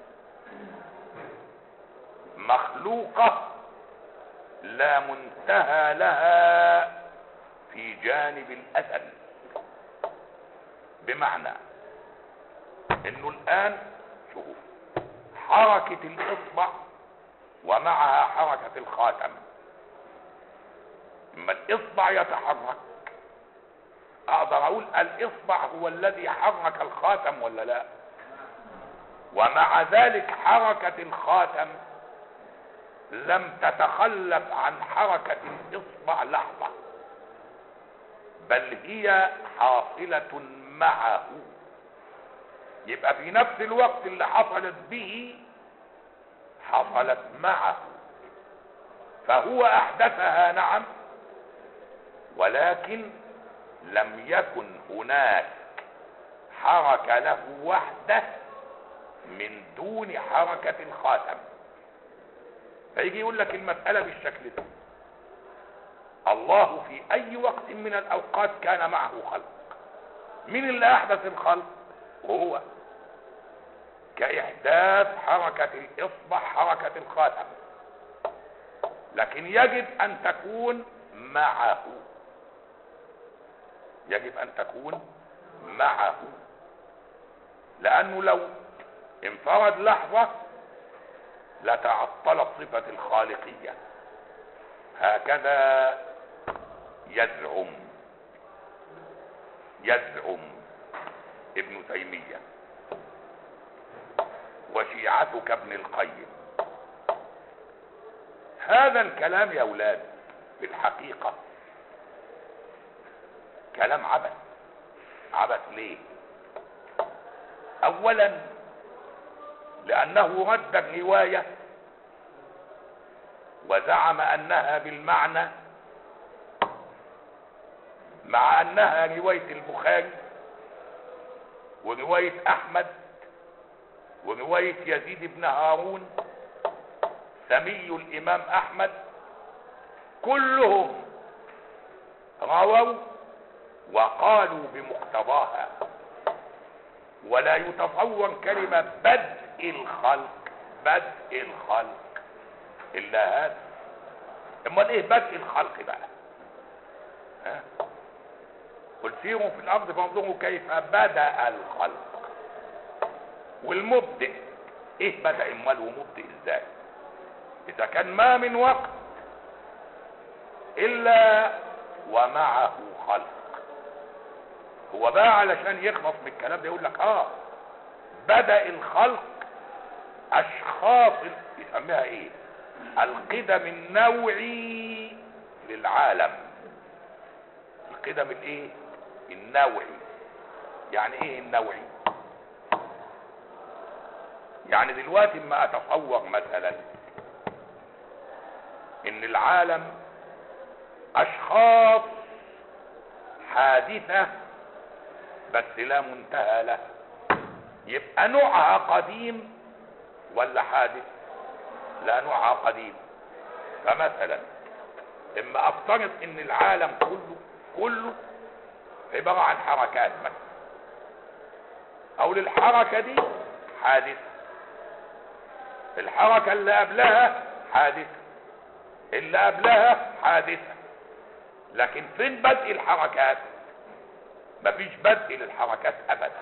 مخلوقة لا منتهى لها في جانب الازل. بمعنى انه الان شوف حركة الاصبع ومعها حركة الخاتم. اما الاصبع يتحرك اقدر اقول الاصبع هو الذي حرك الخاتم ولا لا؟ ومع ذلك حركة الخاتم لم تتخلف عن حركة الاصبع لحظة، بل هي حاصلة معه. يبقى في نفس الوقت اللي حصلت به حصلت معه، فهو احدثها نعم، ولكن لم يكن هناك حركة له وحده من دون حركة الخاتم. فيجي يقول لك المسألة بالشكل ده: الله في اي وقت من الاوقات كان معه خلق. مين اللي احدث الخلق؟ هو، كاحداث حركة الاصبع حركة الخاتم، لكن يجب ان تكون معه، يجب ان تكون معه، لانه لو انفرد لحظة لتعطلت صفة الخالقية. هكذا يزعم يزعم ابن تيمية وشيعتك ابن القيم. هذا الكلام يا اولاد في الحقيقة كلام عبث. عبث ليه؟ اولا لانه رد الرواية وزعم انها بالمعنى، مع انها رواية البخاري ورواية احمد ورواية يزيد بن هارون سمي الامام احمد، كلهم رووا وقالوا بمقتضاها. ولا يتصور كلمة بدء الخلق بدء الخلق الا هذا. امال ايه بدء الخلق بقى؟ ها؟ قل سيروا في الارض فانظروا كيف بدأ الخلق. والمبدئ ايه بدأ امال ومبدئ ازاي؟ اذا كان ما من وقت الا ومعه خلق. هو بقى علشان يخلص من الكلام ده يقول لك اه بدأ الخلق اشخاص يسميها ايه؟ القدم النوعي للعالم. القدم الايه؟ النوعي. يعني ايه النوعي؟ يعني دلوقتي ما اتصور مثلا ان العالم اشخاص حادثة بس لا منتهى له، يبقى نوعها قديم ولا حادث؟ لا، نوعها قديم. فمثلا اما افترض ان العالم كله كله عبارة عن حركات مثلا، او للحركة دي حادثة، الحركة اللي قبلها حادثة، اللي قبلها حادثة، لكن فين بدء الحركات؟ مفيش بدء للحركات ابدا.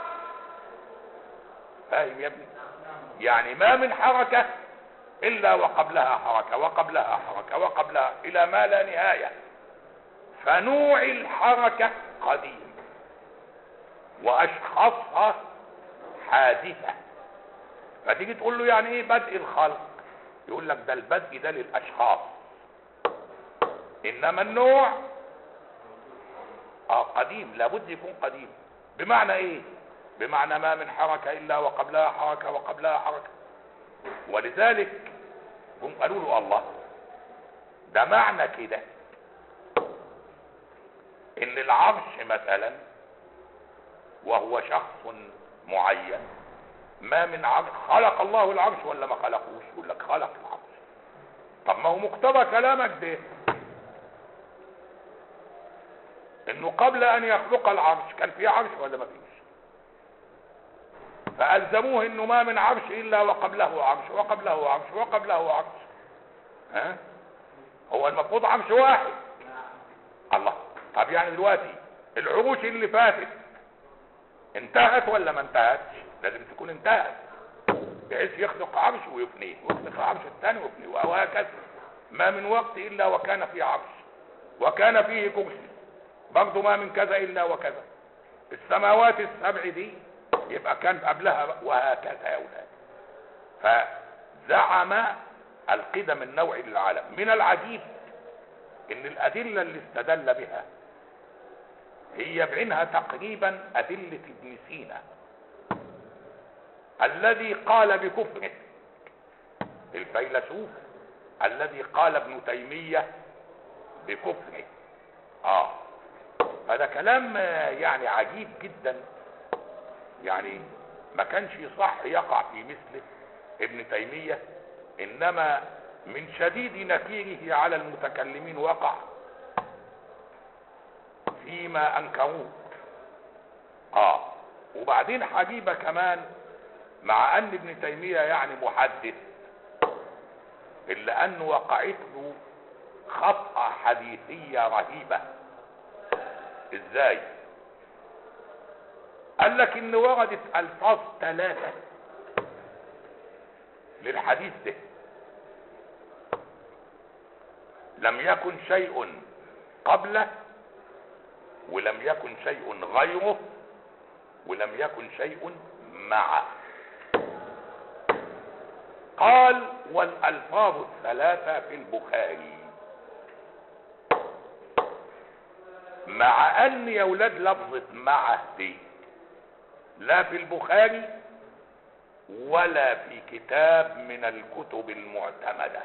فاهم يا ابني؟ يعني ما من حركة الا وقبلها حركة وقبلها حركة وقبلها الى ما لا نهاية. فنوع الحركة قديم واشخاصها حادثة. فتيجي تقول له يعني ايه بدء الخلق؟ يقول لك ده البدء ده للاشخاص، انما النوع اه قديم، لابد يكون قديم. بمعنى ايه؟ بمعنى ما من حركة الا وقبلها حركة وقبلها حركة. ولذلك هم قالوا له الله ده معنى كده ان العرش مثلا وهو شخص معين. ما من عرش خلق الله العرش ولا ما خلقوش؟ يقول لك خلق العرش. طب ما هو مقتضى كلامك ده انه قبل ان يخلق العرش كان في عرش ولا ما فيش؟ فألزموه انه ما من عرش الا وقبله عرش وقبله عرش وقبله عرش. ها؟ هو المفروض عرش واحد. الله. طب يعني دلوقتي العروش اللي فاتت انتهت ولا ما انتهتش؟ لازم تكون انتهت، بحيث يخلق عرش ويفنيه ويخلق عرش الثاني ويفنيه وهكذا. ما من وقت الا وكان فيه عرش وكان فيه كرسي، برضه ما من كذا الا وكذا. السماوات السبع دي يبقى كان قبلها وهكذا يا اولاد. فزعم القدم النوعي للعالم. من العجيب ان الادله اللي استدل بها هي بعينها تقريبا ادله ابن سينا الذي قال بكفره، الفيلسوف الذي قال ابن تيميه بكفره. اه هذا كلام يعني عجيب جدا، يعني ما كانش يصح يقع في مثله ابن تيميه، انما من شديد نكيره على المتكلمين وقع فيما انكروه. اه وبعدين حبيبه كمان، مع ان ابن تيميه يعني محدث الا انه وقعت له خطأ حديثيه رهيبه. ازاي؟ قال لك ان وردت الفاظ ثلاثه للحديث ده، لم يكن شيء قبله ولم يكن شيء غيره ولم يكن شيء معه. قال والالفاظ الثلاثه في البخاري، مع ان يا ولاد لفظه معه دي لا في البخاري ولا في كتاب من الكتب المعتمده،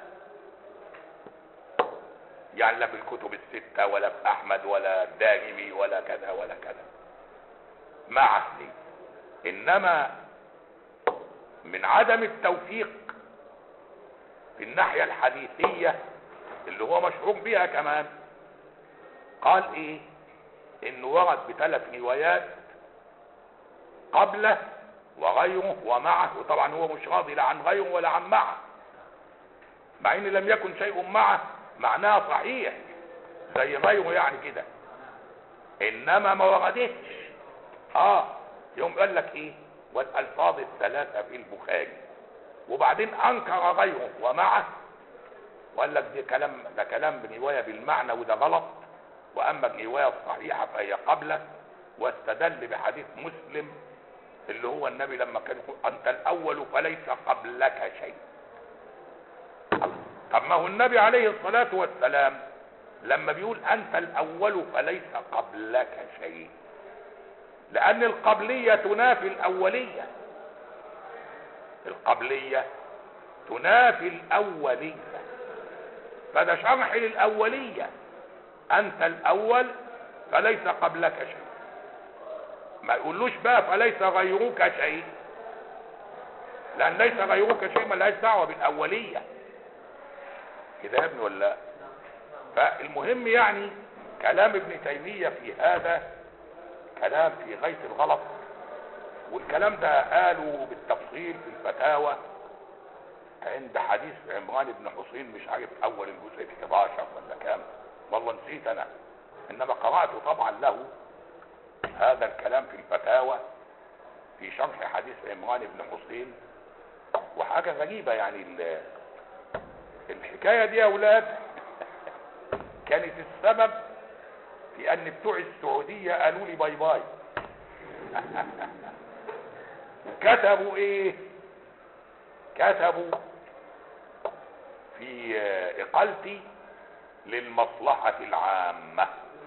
يعني لا في الكتب الستة ولا في احمد ولا الدارمي ولا كذا ولا كذا معه دي. انما من عدم التوثيق في الناحية الحديثية اللي هو مشهور بها كمان، قال ايه؟ انه ورد بثلاث روايات قبله وغيره ومعه، وطبعا هو مش راضي لا عن غيره ولا عن معه، مع ان لم يكن شيء معه معناه صحيح زي غيره يعني كده، انما ما وردتش. اه يوم قال لك ايه؟ والالفاظ الثلاثه في البخاري، وبعدين انكر غيره ومعه وقال لك ده كلام ده كلام بروايه بالمعنى وده غلط، واما الروايه الصحيحه فهي قبله، واستدل بحديث مسلم اللي هو النبي لما كان يقول انت الاول فليس قبلك شيء. طب ما هو النبي عليه الصلاه والسلام لما بيقول انت الاول فليس قبلك شيء، لان القبليه تنافي الاوليه، القبليه تنافي الاوليه، فده شرح للاوليه. انت الاول فليس قبلك شيء، ما يقولوش بقى فليس غيرك شيء، لان ليس غيرك شيء ما لهاش دعوه بالاوليه كده يا ابني ولا لا؟ فالمهم يعني كلام ابن تيميه في هذا كلام في غايه الغلط، والكلام ده قالوا بالتفصيل في الفتاوى عند حديث عمران بن حسين، مش عارف اول الجزء احداشر ولا كام، والله نسيت انا، انما قرأت طبعا له هذا الكلام في الفتاوى في شرح حديث عمران بن حسين. وحاجة غريبة يعني الحكاية دي يا اولاد كانت السبب في ان بتوع السعودية قالوا لي باي باي كتبوا ايه؟ كتبوا في اقالتي للمصلحة العامة.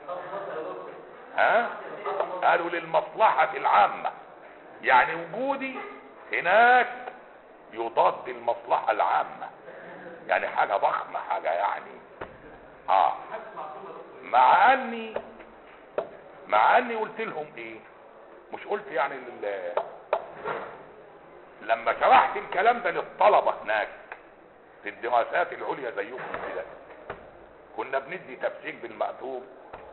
ها؟ قالوا للمصلحة العامة، يعني وجودي هناك يضاد المصلحة العامة، يعني حاجة ضخمة، حاجة يعني اه مع اني مع اني قلت لهم ايه؟ مش قلت يعني ال- لما شرحت الكلام ده للطلبة هناك في الدراسات العليا زيكم كده، كنا بندي تفسير بالمأثور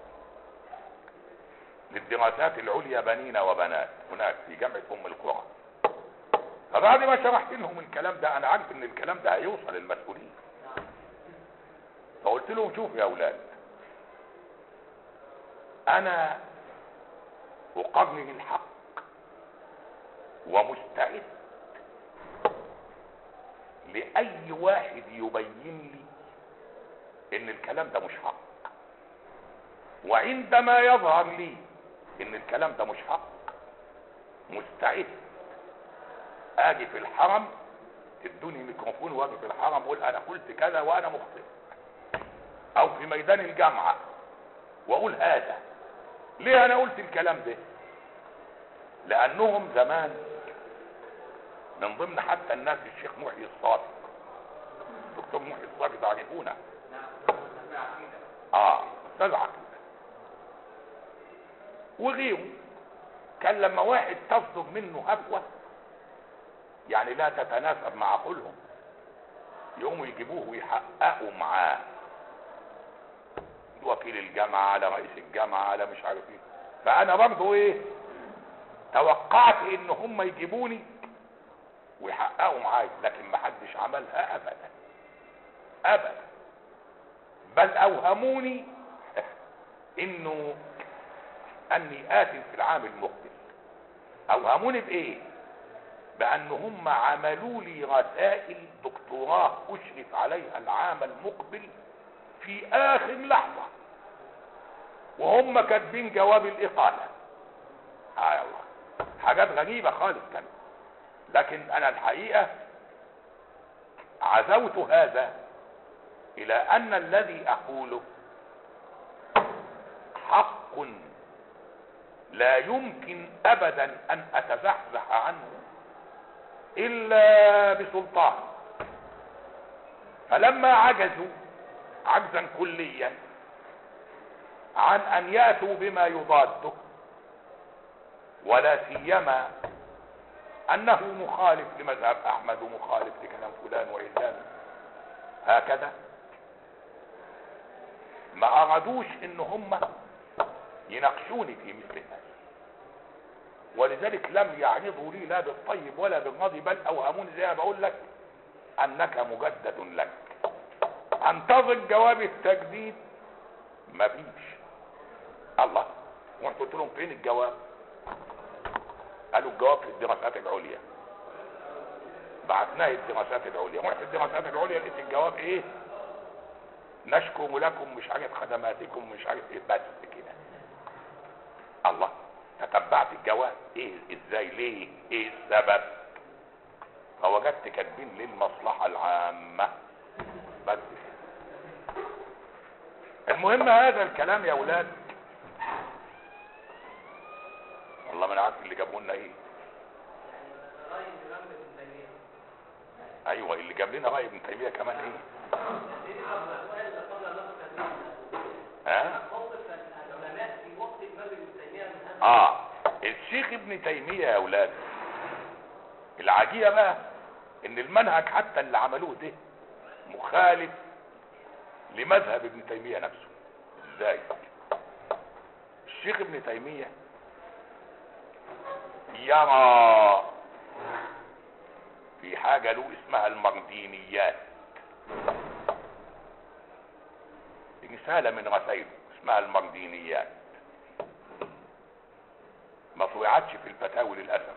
للدراسات العليا بنين وبنات هناك في جامعة ام القرى. فبعد ما شرحت لهم الكلام ده انا عارف ان الكلام ده هيوصل للمسؤولين، فقلت لهم شوفوا يا اولاد، انا اقرر الحق ومستعد لاي واحد يبين لي ان الكلام ده مش حق، وعندما يظهر لي ان الكلام ده مش حق مستعد اجي في الحرم تدوني ميكروفون واجي في الحرم اقول انا قلت كذا وانا مخطئ، او في ميدان الجامعة واقول هذا. ليه انا قلت الكلام ده؟ لانهم زمان من ضمن حتى الناس الشيخ محي الصادق، دكتور محي الصادق تعرفونه؟ اه استاذ عقيدة وغيره، كان لما واحد تصدر منه هفوة يعني لا تتناسب مع قولهم يقوموا يجيبوه ويحققوا معاه، وكيل الجامعة على رئيس الجامعة على مش عارف ايه. فانا برضو ايه توقعت ان هم يجيبوني ويحققوا معايا، لكن ما حدش عملها ابدا ابدا، بل اوهموني انه اني اتي في العام المقبل. اوهموني بايه؟ بان هم عملوا لي رسائل دكتوراه اشرف عليها العام المقبل في اخر لحظة، وهم كاتبين جواب الاقالة. اه يا الله، حاجات غريبة خالص كانت. لكن انا الحقيقة عزوت هذا الى ان الذي اقوله حق لا يمكن ابدا ان اتزحزح عنه الا بسلطان. فلما عجزوا عجزا كليا عن ان ياتوا بما يضاده، ولا سيما انه مخالف لمذهب احمد ومخالف لكلام فلان وعلان هكذا، ما ارادوش ان هم يناقشوني في مثل هذا، ولذلك لم يعرضوا لي لا بالطيب ولا بالماضي، بل اوهموني زي ما بقول لك انك مجدد لك، انتظر جواب التجديد. مفيش. الله، وانت قلت لهم فين الجواب؟ قالوا الجواب في الدراسات العليا. بعتناه الدراسات العليا، رحت الدراسات العليا لقيت الجواب ايه؟ نشكر لكم مش عارف خدماتكم مش عارف ايه، بس كده. الله، تتبعت الجواب ايه ازاي ليه ايه السبب، فوجدت كاتبين للمصلحة العامة بس. المهم هذا الكلام يا اولاد، والله ما انا عارف اللي جابوا لنا ايه. ايوه اللي جاب لنا راي ابن تيميه كمان ايه؟ ها؟ اه الشيخ ابن تيميه يا اولاد، العجيبه بقى ان المنهج حتى اللي عملوه ده مخالف لمذهب ابن تيميه نفسه. ازاي؟ الشيخ ابن تيميه يرى في حاجه له اسمها المردينيات، رساله من رسائله اسمها المردينيات، ما طوعتش في الفتاوي للاسف.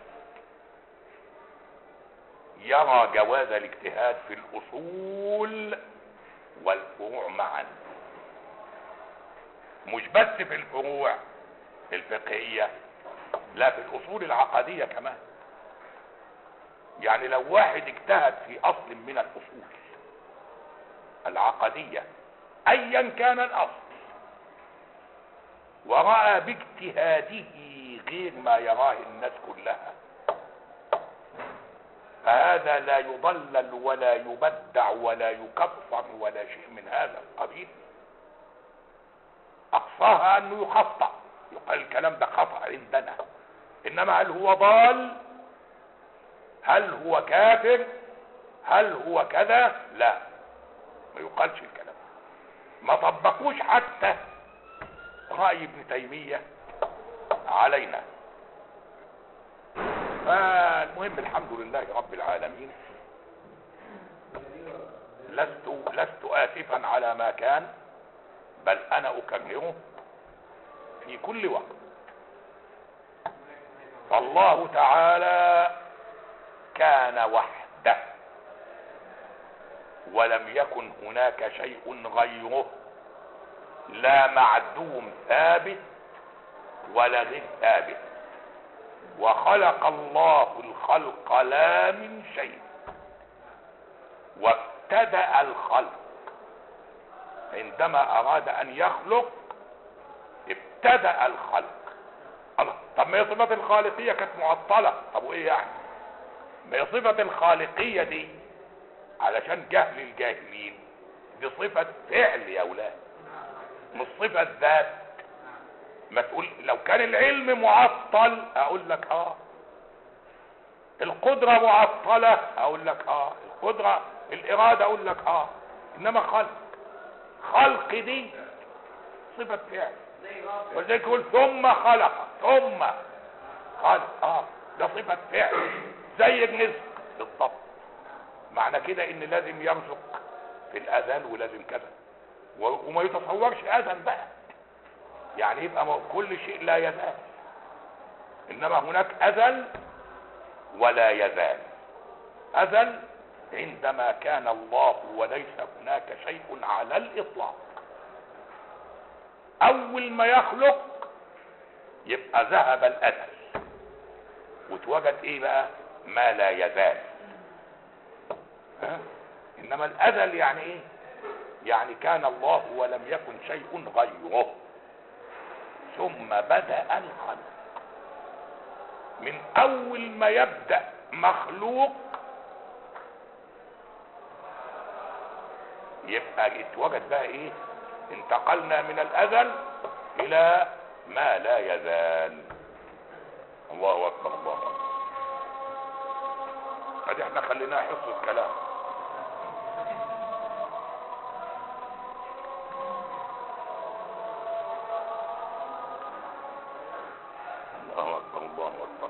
يرى جواز الاجتهاد في الاصول والفروع معا، مش بس في الفروع الفقهيه، لا في الاصول العقديه كمان. يعني لو واحد اجتهد في اصل من الاصول العقديه ايا كان الاصل ورأى باجتهاده غير ما يراه الناس كلها، فهذا لا يضلل ولا يبدع ولا يكفر ولا شيء من هذا القبيل. اقصاها انه يخطأ، يقال الكلام ده خطأ عندنا، انما هل هو ضال؟ هل هو كافر؟ هل هو كذا؟ لا، ما يقالش الكلام. ما طبقوش حتى رأي ابن تيمية علينا. فالمهم الحمد لله رب العالمين، لست لست آسفا على ما كان، بل انا اكرره في كل وقت. فالله تعالى كان وحده، ولم يكن هناك شيء غيره، لا معدوم ثابت ولا غير ثابت. وخلق الله الخلق لا من شيء، وابتدأ الخلق عندما اراد ان يخلق، ابتدأ الخلق. الله، طب ما هي صفة الخالقية كانت معطلة، طب وايه يعني؟ ما هي صفة الخالقية دي علشان جهل الجاهلين، دي صفة فعل يا اولاد، مش صفة ذات. ما تقول لو كان العلم معطل اقول لك اه، القدرة معطلة اقول لك اه، القدرة الارادة اقول لك اه، انما خلق، خلق دي صفة فعل. ولذلك يقول ثم خلق، ثم خلق، اه ده صفة فعل زي الرزق بالضبط. معنى كده ان لازم يرزق في الاذان ولازم كذا، وما يتصورش اذان بقى، يعني يبقى كل شيء لا يزال، انما هناك ازل ولا يزال. ازل عندما كان الله وليس هناك شيء على الاطلاق. اول ما يخلق يبقى ذهب الازل وتوجد ايه بقى؟ ما لا يزال. ها؟ انما الازل يعني ايه؟ يعني كان الله ولم يكن شيء غيره، ثم بدأ الخلق. من اول ما يبدأ مخلوق يبقى اتوجد بقى ايه؟ انتقلنا من الازل الى ما لا يزال. الله اكبر، الله اكبر. ادي احنا خليناها حصة كلام. الله اكبر، الله اكبر.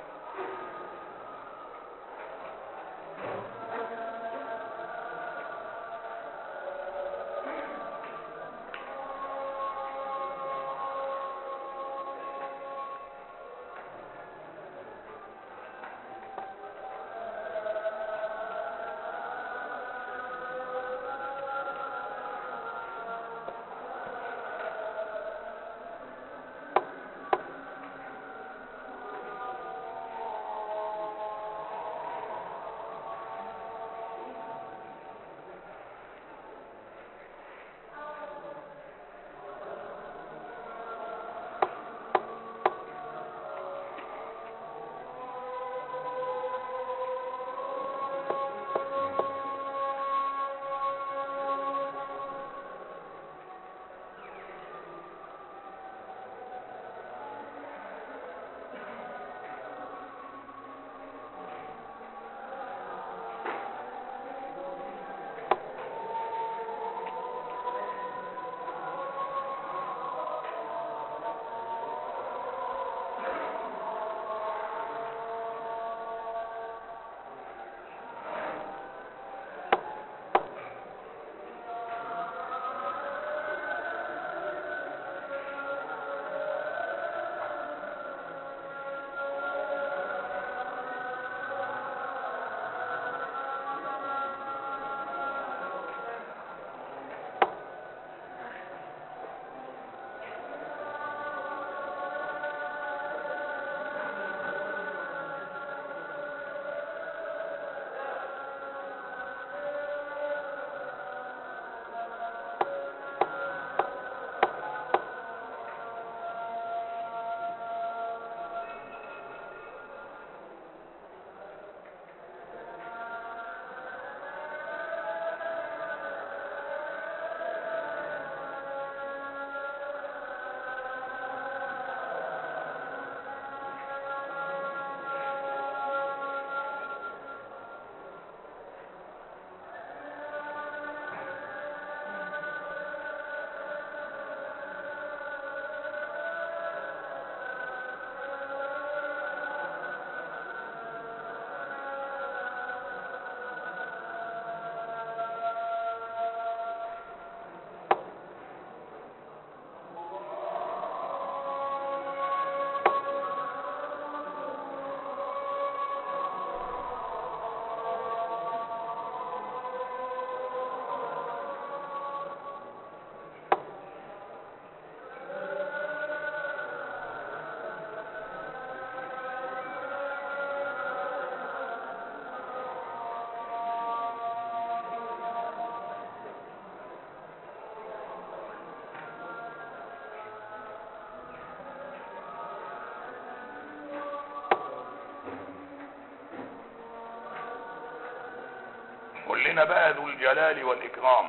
لنا بقى ذو الجلال والاكرام.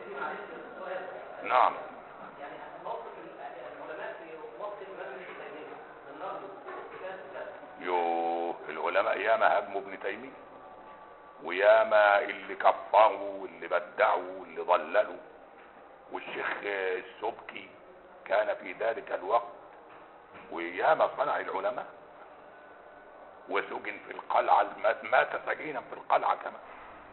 نعم. يوه العلماء ياما هاجموا ابن تيميه، وياما اللي كفروا واللي بدعوا واللي ضللوا، والشيخ السبكي كان في ذلك الوقت، وياما صنع العلماء، وسجن في القلعة، مات سجينا في القلعة كمان.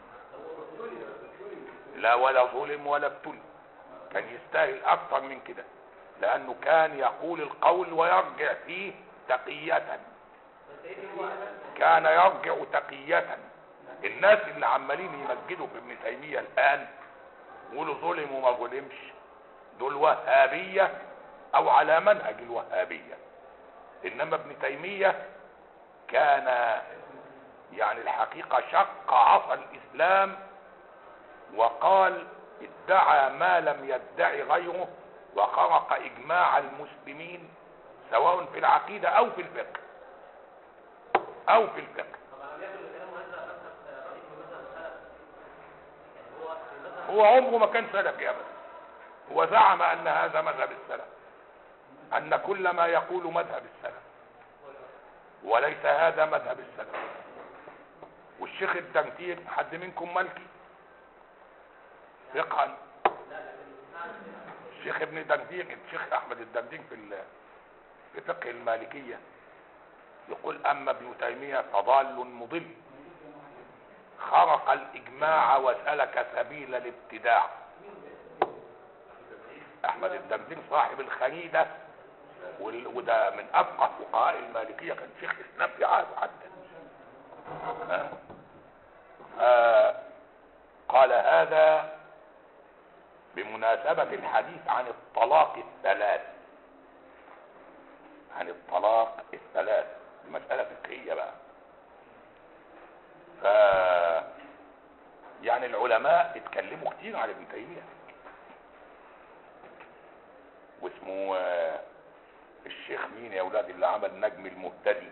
لا ولا ظلم ولا ابتلي، كان يستاهل اكثر من كده، لانه كان يقول القول ويرجع فيه تقية، كان يرجع تقية. الناس اللي عمالين يمجدوا في ابن تيمية الان يقولوا ظلم وما ظلمش، دول وهابية او على منهج الوهابية. انما ابن تيمية كان يعني الحقيقة شق عصا الاسلام، وقال ادعى ما لم يدعي غيره، وخرق اجماع المسلمين سواء في العقيدة او في الفقه او في الفقه. هو عمره ما كان سلفي ابدا، هو زعم ان هذا مذهب السلف، ان كل ما يقول مذهب السلف، وليس هذا مذهب السلف. والشيخ الدمتير، حد منكم مالكي فقها؟ الشيخ ابن دمتير، الشيخ احمد الدمتير في في فقه المالكية يقول اما ابن تيمية فضال مضل، خرق الاجماع وسلك سبيل الابتداع. احمد الدمتير صاحب الخريدة، وده من ابقى فقهاء المالكية، كان شيخ اسلام في عهده حتى. آه. آه. قال هذا بمناسبة الحديث عن الطلاق الثلاث، عن الطلاق الثلاث، مسألة فقهية بقى. ف يعني العلماء اتكلموا كتير عن ابن تيمية، واسمه الشيخ مين يا اولاد اللي عمل نجم المهتدي؟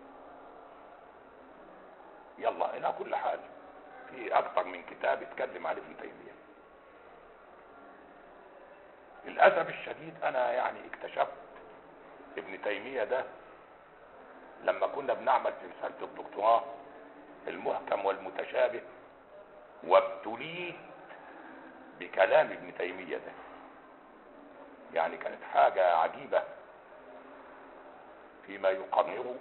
يلا هنا كل حاجة في اكتر من كتاب اتكلم عن ابن تيمية. للأسف الشديد انا يعني اكتشفت ابن تيمية ده لما كنا بنعمل في رسالة الدكتوراه المحكم والمتشابه، وابتليت بكلام ابن تيمية ده. يعني كانت حاجة عجيبة فيما يقرره،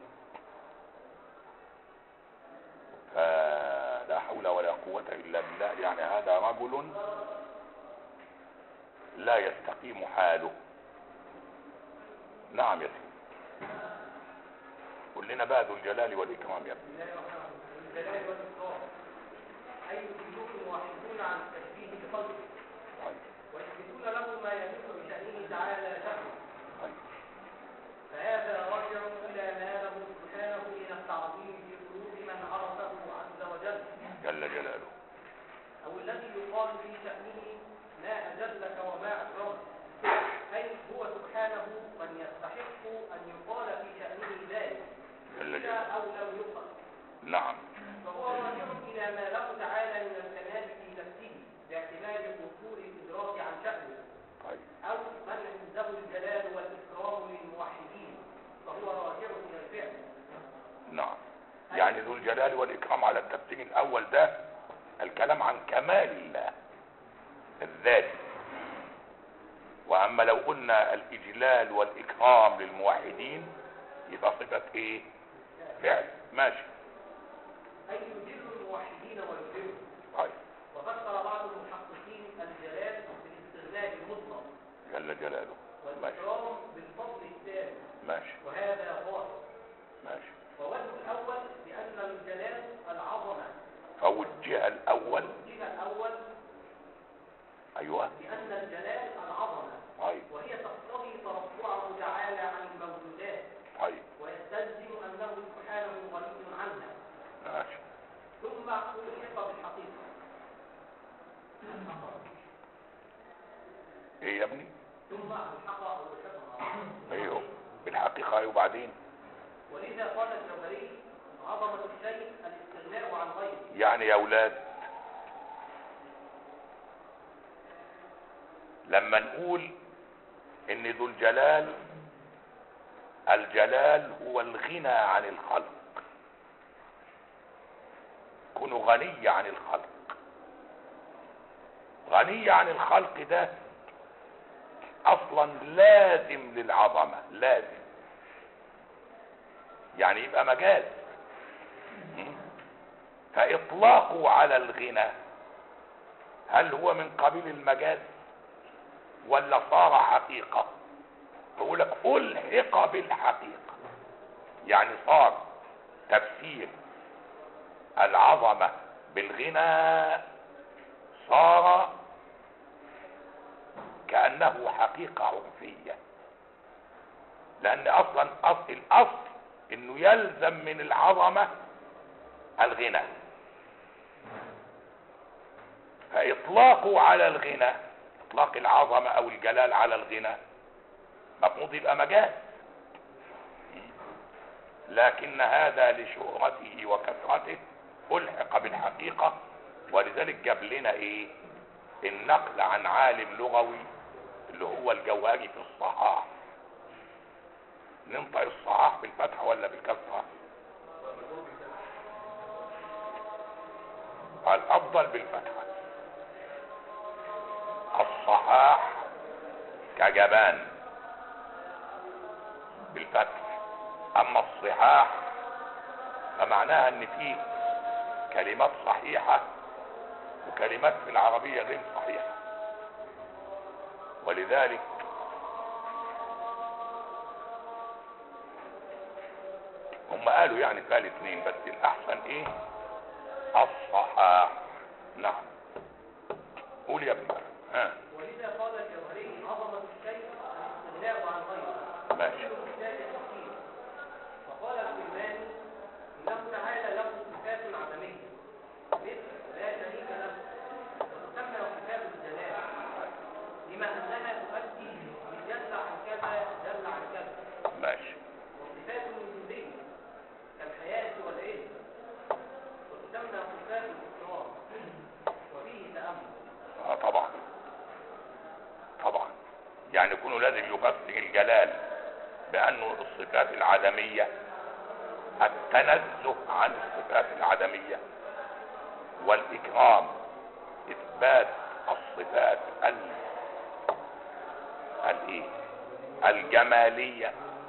فلا حول ولا قوة الا بالله. يعني هذا رجل لا يستقيم حاله. نعم يا سيدي، قل لنا بقى ذو الجلال والاكرام يا ابني.
الجلال والاكرام اي مخلوق واحدون عن التشبيه بخلقه، ويثبتون له ما يليق بشأنه تعالى شأنه، فهذا راجع الى ما له سبحانه من التعظيم في قلوب من عرفه عز وجل
جل جلاله،
او الذي يقال في شأنه ما اجلك وما اكرمك، اي هو سبحانه من يستحق ان يقال في شأنه ذلك او لو يقل.
نعم.
فهو راجع الى ما له تعالى من الكمال في نفسه باعتبار قصور الادراك عن شأنه.
طيب.
او من عنده الجلال والاكرام للموحدين فهو راجع الى الفعل.
نعم. يعني ذو الجلال والاكرام على التفسير الاول ده الكلام عن كمال الله الذاتي، واما لو قلنا الاجلال والاكرام للموحدين يبقى صفة ايه؟ فعل. ماشي.
اي يجل الموحدين ويجلهم.
طيب.
وفسر بعض المحققين الجلال بالاستغلال المطلق
جل جلاله،
والاكرام بالفضل التام،
ماشي،
وهذا ظاهر،
ماشي.
ووجه الاول بان الجلال العظمه،
فوجه الاول
وجه الاول
ايوه
بان الجلال العظمه،
طيب،
وهي تقتضي ترفعه تعالى عن الموجودات،
طيب،
ويستلزم انه سبحانه غني عنها،
ماشي.
ثم الحق بالحقيقه.
ايه يا ابني؟
ثم الحق او الحق
ايوه بالحقيقه. ايوه وبعدين؟
ولذا قال الجوهري عظمه الشيء الاستغناء عن غيره.
يعني يا اولاد لما نقول ان ذو الجلال، الجلال هو الغنى عن الخلق، كونوا غني عن الخلق. غني عن الخلق ده اصلا لازم للعظمة، لازم يعني يبقى مجاز. فاطلاقه على الغنى هل هو من قبيل المجاز ولا صار حقيقة؟ بقول لك الحق بالحقيقة، يعني صار تفسير العظمة بالغنى صار كأنه حقيقة عرفية، لأن أصلا أصل الأصل إنه يلزم من العظمة الغنى، فإطلاقه على الغنى، إطلاق العظمة أو الجلال على الغنى مفروض يبقى مجاز، لكن هذا لشهرته وكثرته ألحق بالحقيقة. ولذلك جاب لنا ايه النقل عن عالم لغوي اللي هو الجوهري في الصحاح. ننطق الصحاح بالفتحة ولا بالكسرة؟ الافضل بالفتحة. الصحاح كجبان بالفتح، اما الصحاح فمعناها ان فيه كلمات صحيحة وكلمات في العربية غير صحيحة. ولذلك هم قالوا يعني قال اثنين، بس الاحسن ايه؟ الصحاح. نعم قول يا ابني. ها
ولذا قال الجوهري عظمة الشيء الاستغناء عن غيره.
ماشي.
وقال الكلماني انه تعالى له صفات عدمية مثل لا شريك له، وتسمى صفات الجلال لما انها تؤدي من جل عن كذا جل عن كذا.
ماشي.
وصفات الوجودية كالحياة والعلم، وتسمى صفات الاكرام، وفيه تأمل.
اه طبعا طبعا، يعني يكونوا لازم يفسر الجلال بانه الصفات العدمية التنزه عن الصفات العدمية، والاكرام اثبات الصفات ال الايه الجمالية،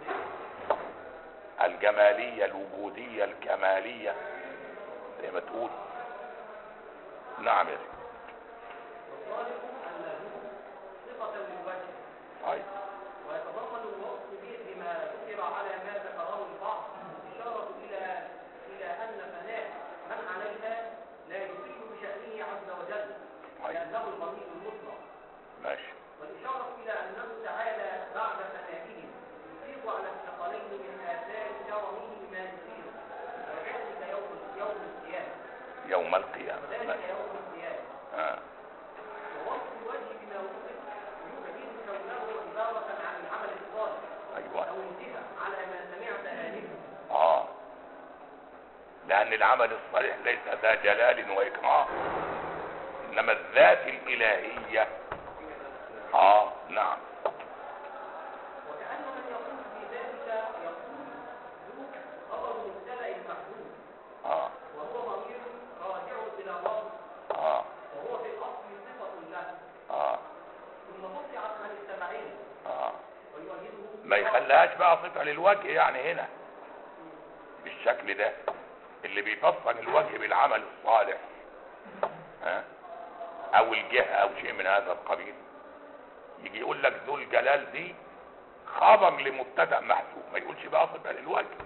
الجمالية الوجودية الكمالية زي ما تقول. نعم يا سيدي.
والظالم أن له صفة للوجه.
طيب.
ويتضمن الوصف به بما ذكر على ما ذكره البعض إشارة إلى إلى أن فناء من عليها لا يفيد بشأنه عز وجل، لأنه الغني المطلق.
ماشي.
والإشارة إلى أنه تعالى بعد فنائه يفيض على الثقلين من آثار كرمه ما يفيد، وذلك يوم يوم القيامة.
يوم القيامة.
وذلك يوم القيامة.
آه.
ووصف الوجه بما وصف يفيد كونه عبارة عن العمل الصالح.
ايوه.
أو انتهى على ما سمعت آنفا.
اه لان العمل الصالح ليس ذا جلال واكرام، انما الذات الالهية. اه نعم.
وكأن من يقول في ذلك يقول ذو خبر مبتدأ محدود.
اه
وهو ضمير راجع إلى الرب.
اه
وهو في الأصل صفة له.
اه
ثم قطعت عن التبعين.
اه
ويؤيده
ما يخليهاش بقى صفة للوجه يعني هنا بالشكل ده اللي بيفسر الوجه بالعمل الصالح، ها او الجهة او شيء من هذا القبيل، يجي يقول لك ذو الجلال دي خبر لمبتدأ محذوف، ما يقولش بقى صفة للوجه.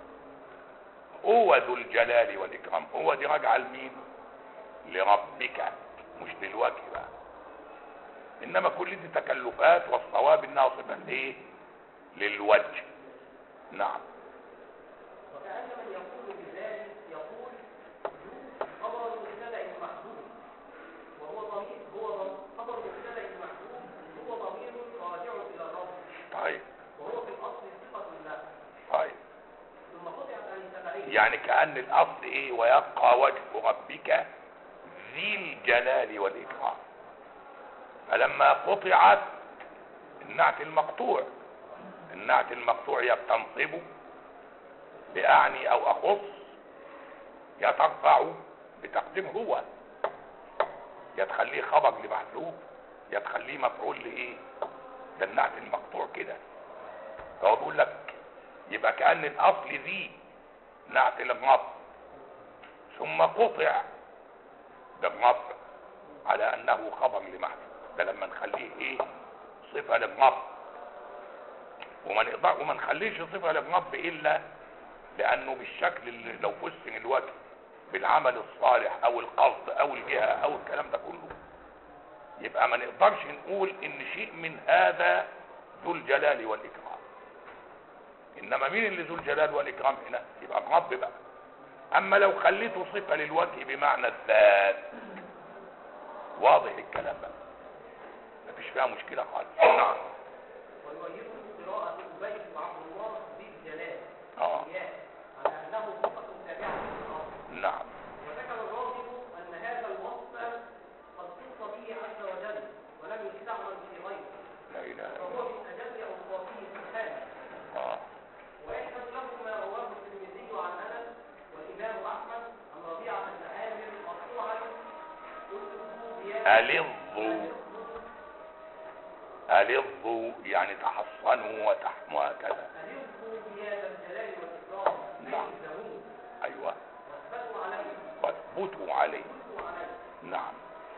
هو ذو الجلال والاكرام، هو دي راجعه لمين؟ لربك مش للوجه بقى. انما كل دي تكلفات، والصواب انها صفة ايه؟ للوجه. نعم.
وكأن من يقول بذلك يقول ذو خبر مبتدأ محدود. وهو ضمير هو خبر مبتدأ محدود هو ضمير راجع إلى الرب.
طيب.
وهو في الأصل صفة له.
طيب.
ثم قطعت عن التبعين.
يعني كأن الاصل ايه؟ ويبقى وجه ربك ذي الجلال والاكرام. فلما قطعت النعت المقطوع، النعت المقطوع يا بتنصبه بأعني أو أخص، يا ترفعه بتقديم هو، يا تخليه خبر لمحذوف، يا تخليه مفعول لإيه؟ ده النعت المقطوع كده. فهو بيقول لك يبقى كأن الأصل دي نعت للرفع ثم قطع بالرفع على أنه خبر لمحذوف، ده لما نخليه إيه؟ صفة للرفع. وما نقدر وما نخليش صفة للرفع إلا لأنه بالشكل اللي لو فسر الوجه بالعمل الصالح أو القصد أو الجهة أو الكلام ده كله، يبقى ما نقدرش نقول إن شيء من هذا ذو الجلال والإكرام. إنما مين اللي ذو الجلال والإكرام هنا؟ يبقى الرب بقى. أما لو خليته صفة للوجه بمعنى الذات، واضح الكلام بقى، مفيش فيها مشكلة خالص. نعم.
ويؤيده قراءة أبي وعبد الله بالجلال
اه
على أنه صفة تابعة للأصل.
نعم.
وذكر الراغب أن هذا الوصف قد خص به عز وجل ولم يستعمل في غيره،
لا إله إلا
فهو
الله.
من أجل أوصافه سبحانه.
اه
ويشهد له ما رواه الترمذي عن أنس والإمام أحمد عن ربيعة بن عامر مرفوعا
ألظوا ألظوا يعني تحصنوا وتحموا هكذا.
ألظوا بهذا الجلال والإكرام
نعم.
ألزموه
أيوة.
واثبتوا عليه
واثبتوا عليه.
واثبتوا عليه.
نعم.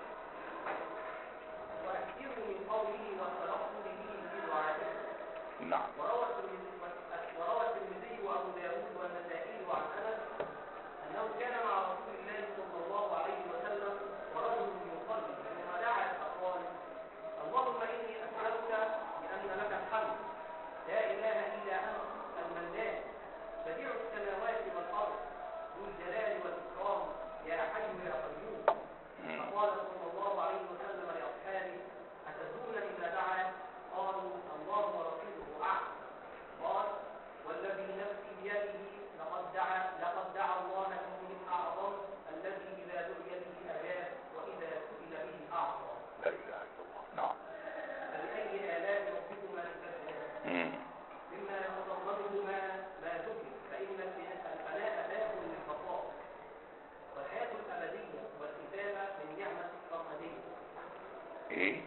وأكثروا من قوله والتلفظ به في دعائه.
نعم.
وروى الترمذي وروى الترمذي وأبو داود والنسائي عن أنس أنه كان مع رسول الله صلى الله عليه وسلم ورجل يصلي ثم دعا فقال: اللهم إني أسألك بأن لك الحمد لا إله إلا أنت المنان بديع السماوات والأرض ذو الجلال والإكرام يا حي يا قيوم. فقال صلى الله عليه وسلم لأصحابه: أتدرون إذا دعا؟ قالوا: الله ورسوله أعلم. قال: والذي نفسي بيده لقد دعا لقد دعا الله باسمه الأعظم الذي إذا دعي به أجاب وإذا سئل به أعطى.
لا إله إلا الله. نعم.
فبأي آلاء ربكما تكذبان؟ مما يتضمنه ما ما ذكر، فإن الفناء باب للبقاء، والحياة الأبدية والكتابة من نعمة السرمدية.
إيه؟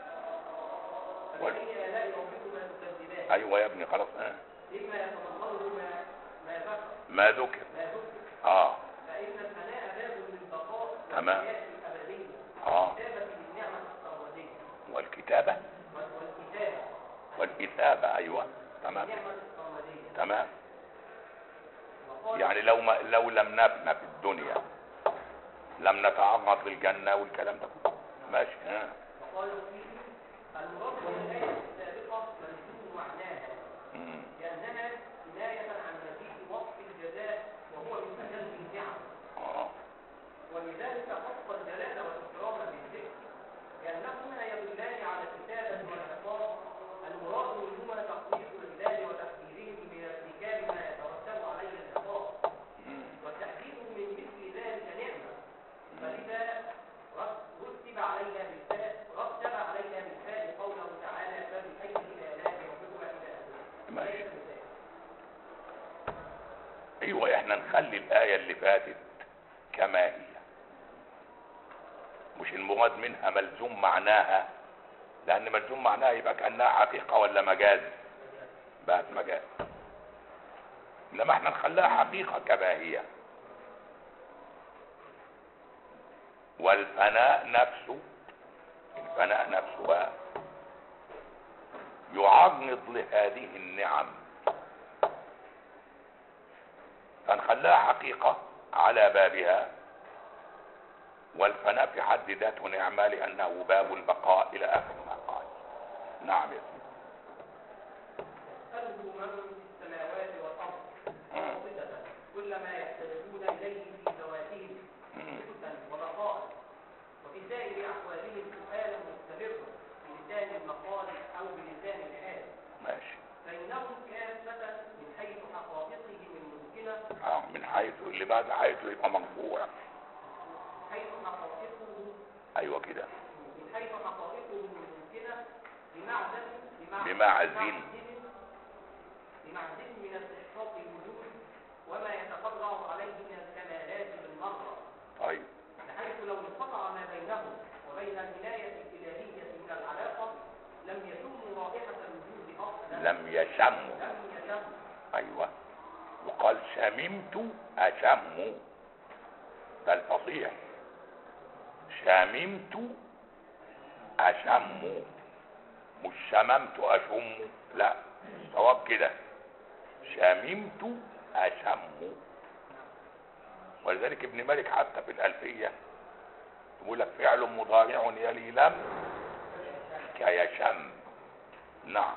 فبأي آلاء ربكما تكذبان؟
أيوة يا ابني خلاص. آه.
مما يتضمنه ما ما ذكر
ما ذكر.
ما ذكر
آه.
فإن الفناء باب للبقاء
تمام.
والحياة الأبدية
آه.
والكتابة من نعمة السرمدية.
والكتابة
والكتابة
والإثابة. أيوة تمام.
من نعمة السرمدية.
تمام.
وقال
يعني لو ما لو لم نبنى في الدنيا لم نتعرض للجنة والكلام ده كله. ماشي. ها.
وقال فيه المراد بالآية السابقة منسوب معناها
مم.
لأنها كناية عن نتيجة وصف الجزاء وهو من أجل النعم،
آه.
ولذلك خص الجلال والإكرام بالذكر لأنهما يدلان على الكتابة والعقاب المراد منهما تخصيص العباد وتحذيرهم من ارتكاب ما يترتب عليه العقاب،
مم.
والتحذير من مثل ذلك نعمة، فلذا رتب عليها بالفاء رتب عليها بالفاء قوله تعالى: فبأي آلاء ربكما تكذبان.
ماشي. ايوه احنا نخلي الآية اللي فاتت كما هي، مش المراد منها ملزوم معناها، لان ملزوم معناها يبقى كأنها حقيقة ولا مجاز، بقت مجاز. انما احنا نخليها حقيقة كما هي. والفناء نفسه الفناء نفسه بقى يعرض لهذه النعم، فنخليها حقيقة على بابها، والفناء في حد ذاته نعمة لأنه باب البقاء إلى آخر ما قال. نعم يا سيدي.
يسأله من في السماوات والأرض واصلة كل ما يحتاجون إليه في ذواتهم حسنا وبقاء، وفي سائر أحوالهم سؤالا مستمرا بلسان المقال أو بلسان الحال.
ماشي.
فإنهم كافة من حيث حقائقهم الممكنة
اه من حيث اللي بعد حيث يبقى مرفوع.
حيث حقائقهم
ايوه كده.
من حيث حقائقهم بمعزل
بمعزل
بمعزل من استحقاق الوجود وما يتفرع عليه من الكمالات بالمرة.
طيب
بحيث لو انقطع ما بينهم وبين الولاية الإلهية من العلاقة لم يشموا رائحة الوجود أصلا.
لم يشموا.
لم يشموا.
ايوه. وقال شممت اشم، ده الفصيح. شممت اشم، مش شممت اشم، لا صواب كده، شممت اشم. ولذلك ابن مالك حتى في الألفية يقول لك فعل مضارع يلي لم كيشم. نعم.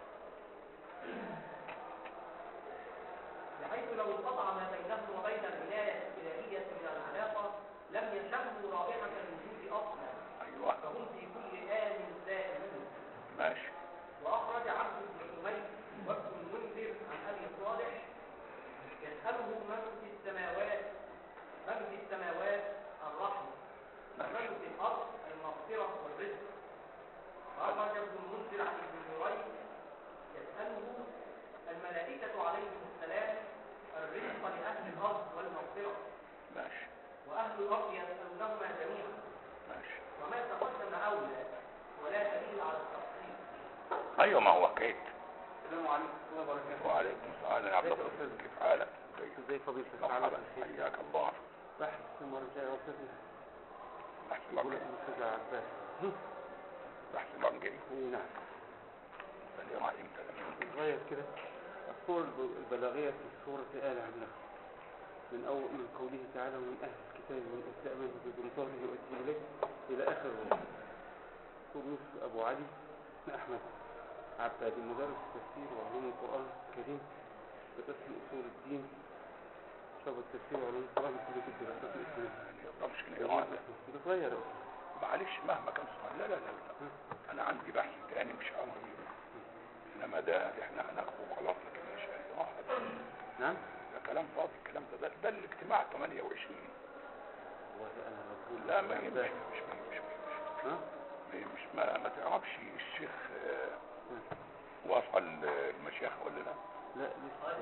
بحيث لو انقطع ما بينهم وبين الولاية الإلهية من العلاقة لم يشموا رائحة الوجود أصلا.
ايوه.
فهم في كل آن زائدون.
ماشي.
وأخرج عبد بن حميد وابن المنذر عن أبي صالح يسأله من في السماوات من في السماوات الرحمة ومن في الأرض المغفرة والرزق. وأخرج ابن المنذر عن ابن جريج يسأله الملائكة عليهم السلام الرزق لأهل الأرض والمغفرة.
ماشي.
وأهل الأرض يسألونهما جميعا.
ماشي.
وما تقدم أولى ولا دليل على التفصيل.
ايوه ما هو كده.
السلام عليكم ورحمة الله وبركاته.
وعليكم السلام يا عبد الله، كيف حالك؟
ازاي فضيلة
مرحبا، حياك الله.
بحث المرة الجاية وصلنا
بحث
يقول
الأنجلي.
الأستاذ عباس.
بحث الأنجلي.
اي نعم.
اللي راح امتى لما
غير كده الصور البلاغية في سورة آل عمران من أول من قوله تعالى ومن أهل الكتاب من استأمن بقنطاره يؤتي إليه إلى آخر الرسول. دكتور يوسف أبو علي أحمد عبادي مدرس التفسير وعلوم القرآن الكريم بقسم أصول الدين شعبة التفسير وعلوم القرآن كلية الدراسات الإسلامية.
ما يقدرش نقرأ.
بتغير بقى.
معلش مهما كان صغير. لا لا لا لا. انا عندي بحث تاني مش عمري، انما ده احنا هناخده خلاص لكن مش هيروح.
نعم.
ده كلام فاضي الكلام ده. ده, ده الاجتماع ثمانية وعشرين.
والله أنا مجهول.
لا ما هي مش مش مش مش
ها؟
ما هي مش ما, ما تعرفش الشيخ آه، وصل المشيخ ولا لا؟
لا لسه.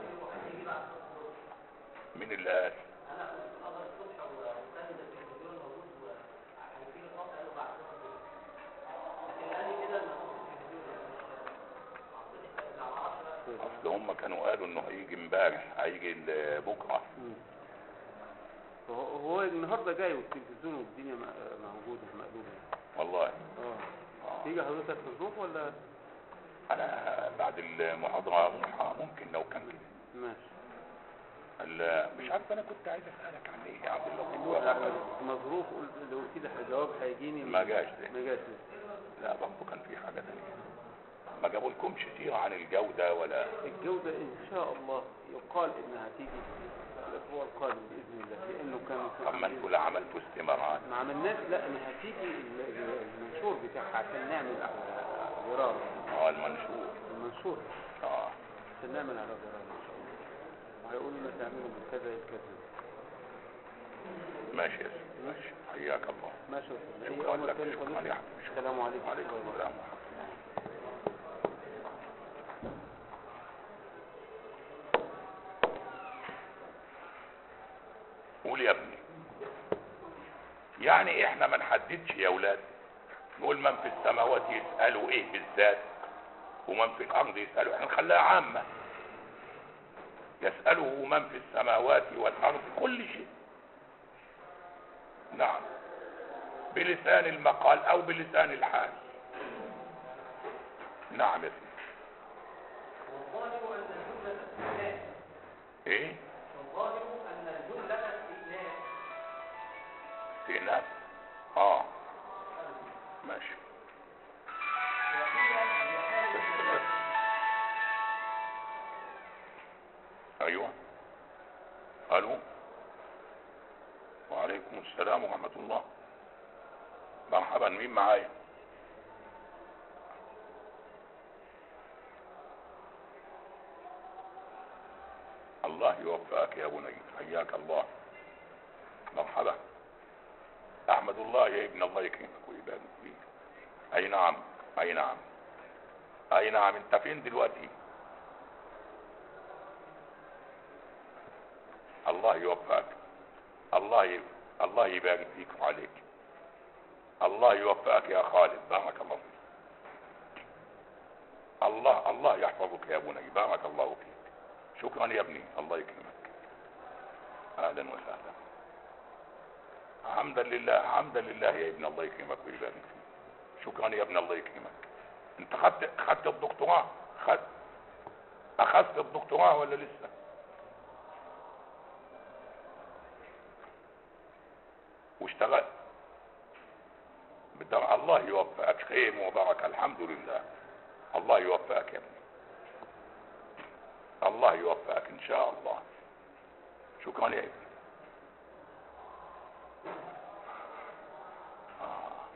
مين اللي قال؟
أنا كنت أقدر الصبح وكان التلفزيون موجود وهيجي الخط قالوا بعد الظهر. لكن قال لي كده إن
اصل هم كانوا قالوا انه هيجي امبارح، هيجي بكره.
هو هو النهارده جاي والتلفزيون والدنيا موجوده مقلوبه.
والله.
اه. تيجي حضرتك في الظروف ولا؟
انا بعد المحاضره اروح ممكن لو كان كده.
ماشي.
مش عارف انا كنت عايز اسالك عن ايه يا عبد الله.
مظروف قلت لو قلت لي الجواب هيجيني
ما جاش ده.
ما جاش.
لا برضه كان في حاجه ثانيه. ما جابوا لكمش سيره عن الجوده ولا؟
الجوده ان شاء الله يقال انها تيجي الاسبوع القادم باذن الله لانه كان.
طب ما انتوا لا عملتوا استمارات؟
ما عملناش. لا انها هتيجي المنشور بتاعها عشان نعمل على غرار.
اه المنشور.
المنشور.
اه
عشان نعمل على غرار ان شاء الله. وهيقولوا لنا تعملوا من كذا لكذا.
ماشي يا سيدي ماشي. حياك الله.
ماشي.
شكرا لك. شكرا يا حبيبي.
السلام عليكم.
وعليكم السلام ورحمه الله. قول يا ابني. يعني احنا ما نحددش يا اولاد نقول من في السماوات يسألوا ايه بالذات ومن في الارض يسألوا، احنا نخليها عامة. يسأله من في السماوات والارض كل شيء. نعم. بلسان المقال او بلسان الحال. نعم يا سيدي.
والظاهر أن الجملة استئناف.
ايه؟
والظاهر أن الجملة استئناف.
استئناف. اه ماشي. ايوه. الو. وعليكم السلام ورحمة الله. مرحبا، مين معايا؟ الله يوفقك يا بني، حياك الله. مرحبا. احمد الله يا ابن الله يكرمك ويبارك فيك. اي نعم اي نعم. اي نعم. انت فين دلوقتي؟ الله يوفقك. الله ي... الله يبارك فيك وعليك. الله يوفقك يا خالد، بارك الله فيك. الله الله يحفظك يا بني، بارك الله فيك. شكرا يا ابني، الله يكرمك. اهلا وسهلا. حمدا لله، حمدا لله يا ابن، الله يكرمك ويبارك فيك. شكرا يا ابن، الله يكرمك. انت خدت خدت الدكتوراه؟ خدت اخذت الدكتوراه ولا لسه؟ واشتغلت؟ بالدرجة. الله يوفقك، خير وبركة، الحمد لله. الله يوفقك يا ابني، الله يوفقك ان شاء الله. شكرا يا ابني. آه.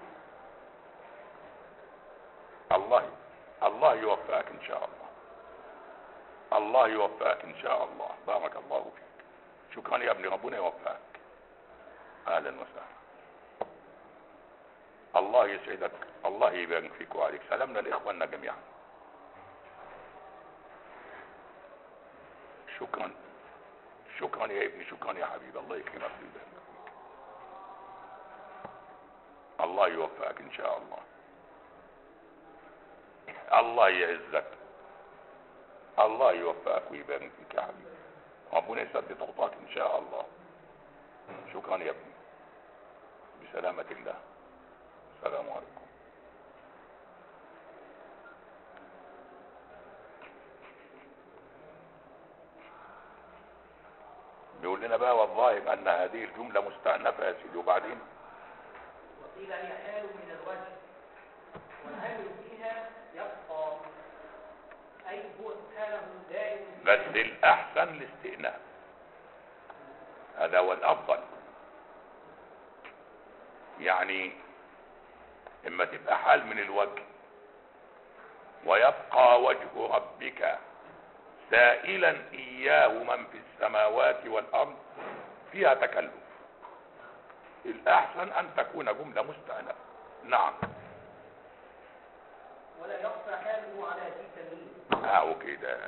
الله الله يوفقك ان شاء الله. الله يوفقك ان شاء الله، بارك الله فيك. شكرا يا ابني، ربنا يوفقك. اهلا وسهلا. الله يسعدك، الله يبارك فيك وعليك. سلامنا لاخواننا جميعا. شكرا شكرا يا ابني، شكرا يا حبيبي، الله يكرمك ويبارك فيك. الله يوفقك ان شاء الله. الله يعزك، الله يوفقك ويبارك فيك يا حبيبي. ربنا يسدد خطاك ان شاء الله. شكرا يا ابني، بسلامة الله. السلام عليكم. بيقول لنا بقى والله ان هذه الجملة مستأنفة يا سيدي، وبعدين
وقيل هي حال من الوجه، والعامل فيها يبقى، اي هو حاله دائم.
بس الاحسن الاستئناف، هذا هو الافضل. يعني اما تبقى حال من الوجه ويبقى وجه ربك سائلا اياه من في السماوات والارض، فيها تكلف. الاحسن ان تكون جملة مستأنفة. نعم.
ولا يخفى حاله على ذي تمييز.
اه كده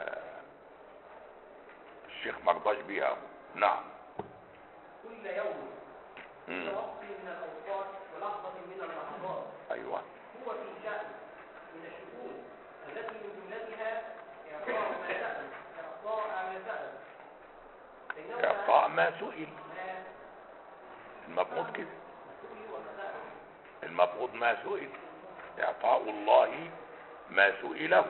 الشيخ مرضاش بيها. نعم.
كل يوم
مم.
كل وقت من الاوقات ولحظة من اللحظات.
ايوه.
هو في شأن من الشؤون التي من جملتها اعطاء ما سأل، اعطاء ما سأل. بينما
اعطاء ما سئل،
ما
المفروض كده،
سئل وما سأل.
المفروض ما سئل، اعطاء الله ما سئله.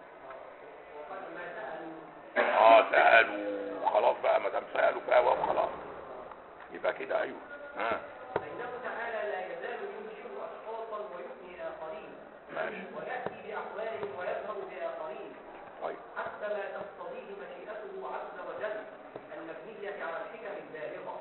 وقد ما سألوا.
اه سألوا، خلاص بقى ما دام سألوا فهو وخلاص، يبقى كده. ايوه. ها.
فإنه تعالى لا يزال ينشئ أشخاصا ويبني آخرين.
ماشي.
ويأتي بأقوال ويذهب بآخرين.
طيب.
حتى ما تقتضيه مشيئته عز وجل المبنية على الحكم البالغة.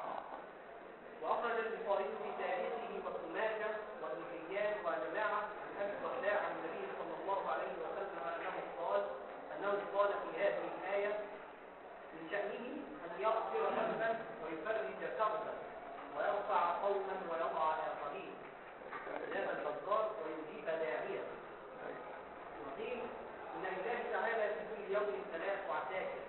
وأخرج البخاري في تاريخه وابن ماجه وابن حيان وجماعة عن أبي الدرداء عن النبي صلى الله عليه وسلم أنه قال أنه قال في هذه الآية: من شأنه أن يغفر ذنبا ويفرج كربا ويرفع قوما ويضع آخرين ويجاب البزار ويجيب داعيا. وقيل إن لله تعالى في كل يوم ثلاث عساكر،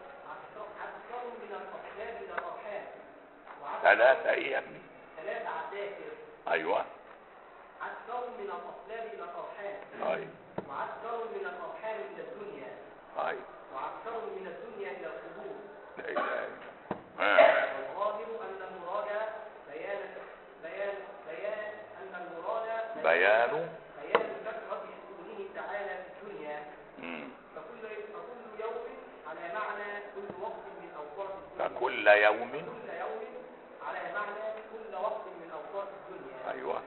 عسكر من الأصلاب إلى الأرحام.
ثلاثة ايه يا ابني؟
ثلاث عساكر.
ايوه.
عسكر من الأصلاب إلى الأرحام.
طيب.
وعسكر من الأرحام إلى الدنيا.
طيب.
وعسكر من الدنيا إلى القبور.
لا اله الا الله.
والظاهر أن المراد بيان بيان بيان أن المراد
بيان
بيان كثرة شؤونه تعالى في الدنيا.
مم.
فكل فكل يوم على معنى كل وقت من أوقات الدنيا.
فكل يوم
كل يوم على معنى كل وقت من أوقات الدنيا.
ايوه.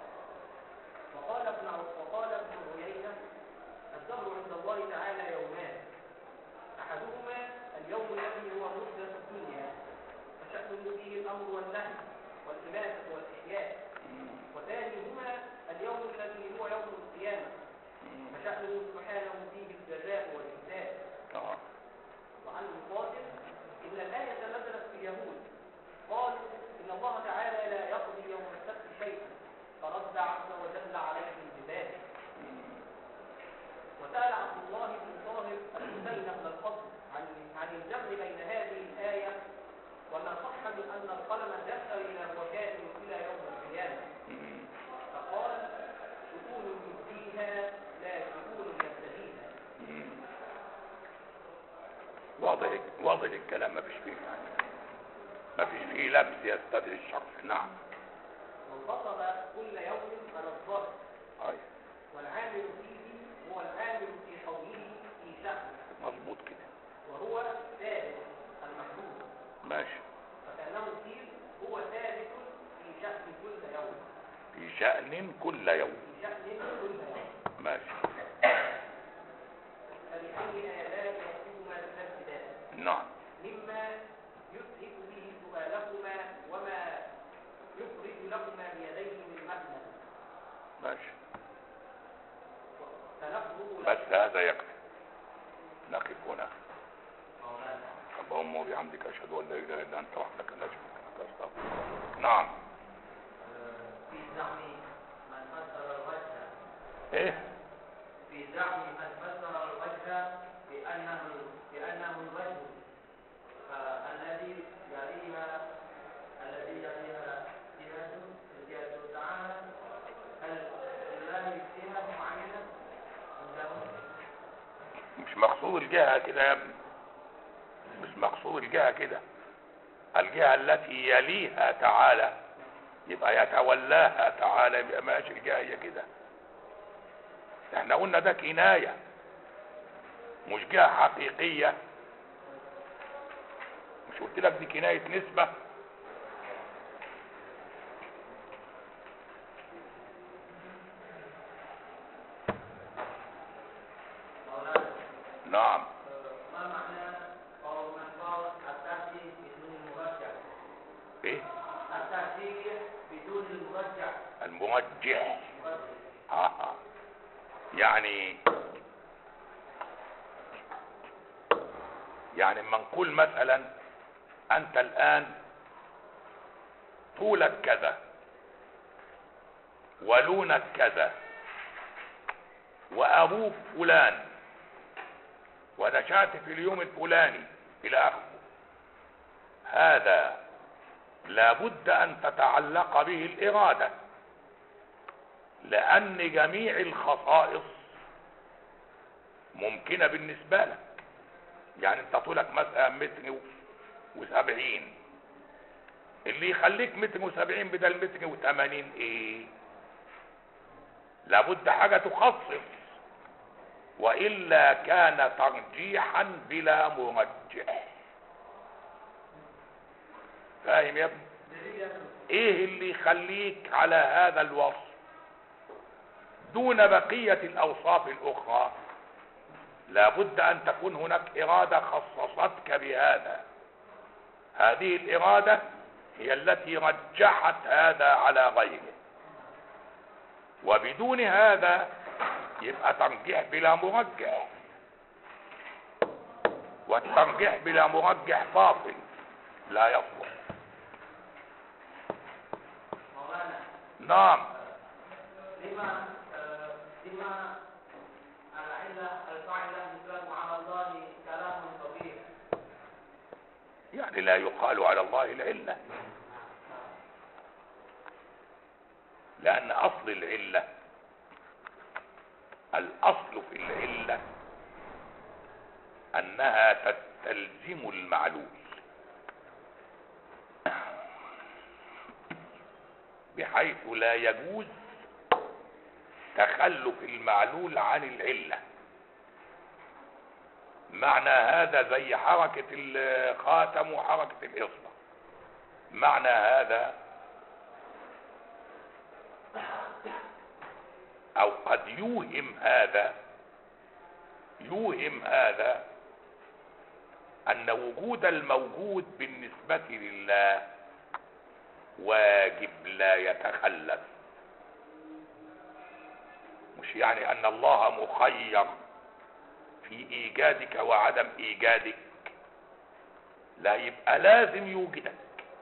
وقال ابن وقال ابن عيينة: الدهر عند الله تعالى يومان، أحدهما اليوم الذي هو مدة الدنيا فشأنه فيه الأمر والنهي والإماتة والإحياء، وثانيهما اليوم الذي هو يوم القيامة فشأنه سبحانه فيه الجزاء والحساب.
اه.
وعن مقاتل: إن الآية نزلت في اليهود
واضح واضح الكلام، ما فيش فيه ما فيش فيه لبس يستدعي الشرح. نعم.
وانفصل كل يوم عن الظهر
أي
والعامل فيه هو العامل في قوله في شأن،
مظبوط كده.
وهو ثابت المحدود،
ماشي.
فكأنه قيل هو ثابت في شأن كل يوم.
في شأن كل يوم.
في شأن كل يوم.
ماشي.
فبأي آلاء ربكما تكذبان؟
نعم.
مما يضحك به سؤالكما وما يخرج لكما بيديه من مكنة.
ماشي.
فلفظه
بس هذا يكفي، نقف هنا.
مولانا.
اللهم وبحمدك اشهد ان لا اله الا انت وحدك لا شريك لك استغفرك. نعم.
في زعم من فسر الوجه
ايه؟
في زعم من فسر الوجه بأنه بأنه الوجه آه، الذي يليها الذي يليها جهته جهته تعالى، هل لله جهة معينة عندهم؟
مش مقصود الجهة كده يا ابني، مش مقصود الجهة كده. الجهة التي يليها تعالى يبقى يتولاها تعالى، يبقى ماشي الجهة هي كده. احنا قلنا ده كناية مش جهة حقيقية. مش قلت لك دي كناية نسبة؟
مولانا.
نعم.
ما معنى قول من قال التحقيق بدون المرجع؟
ايه؟
التحقيق بدون المرجع.
المرجح.
مرجع.
ها ها. يعني يعني لما نقول مثلا انت الان طولك كذا ولونك كذا وابوك فلان ونشأت في اليوم الفلاني الى اخره، هذا لابد ان تتعلق به الاراده، لان جميع الخصائص ممكنه بالنسبه لك. يعني انت طولك مثلا متر وسبعين، اللي يخليك متر وسبعين بدل متر وثمانين ايه؟ لابد حاجه تخصص، والا كان ترجيحا بلا مرجح. فاهم يا ابني؟ ايه اللي يخليك على هذا الوصف دون بقيه الاوصاف الاخرى؟ لابد ان تكون هناك اراده خصصتك بهذا. هذه الاراده هي التي رجحت هذا على غيره، وبدون هذا يبقى ترجيح بلا مرجح، والترجيح بلا مرجح باطل لا يصلح.
مولانا.
نعم.
لما آه، لما العلة الفاعلة يطلق على الله كلام طبيعي؟
يعني لا يقال على الله العلة، لأن أصل العلة، الأصل في العلة أنها تستلزم المعلول، بحيث لا يجوز تخلف المعلول عن العلة. معنى هذا زي حركة الخاتم وحركة الإصبع. معنى هذا أو قد يوهم هذا يوهم هذا أن وجود الموجود بالنسبة لله واجب لا يتخلف. مش يعني أن الله مخير في إيجادك وعدم إيجادك، لا، يبقى لازم يوجدك،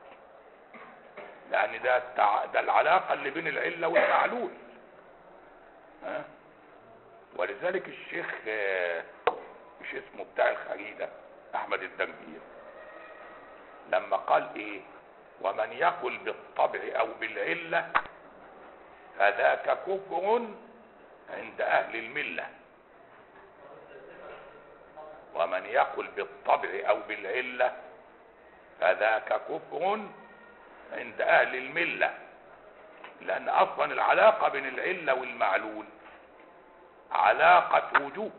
لأن ده التع... ده العلاقة اللي بين العلة والمعلول. ها؟ ولذلك الشيخ مش اسمه بتاع الخريدة أحمد الدنجير لما قال إيه: ومن يقل بالطبع أو بالعلة فذاك كفر عند أهل الملة، ومن يقل بالطبع او بالعلة فذاك كفر عند اهل الملة، لان اصلا العلاقة بين العلة والمعلول علاقة وجوب،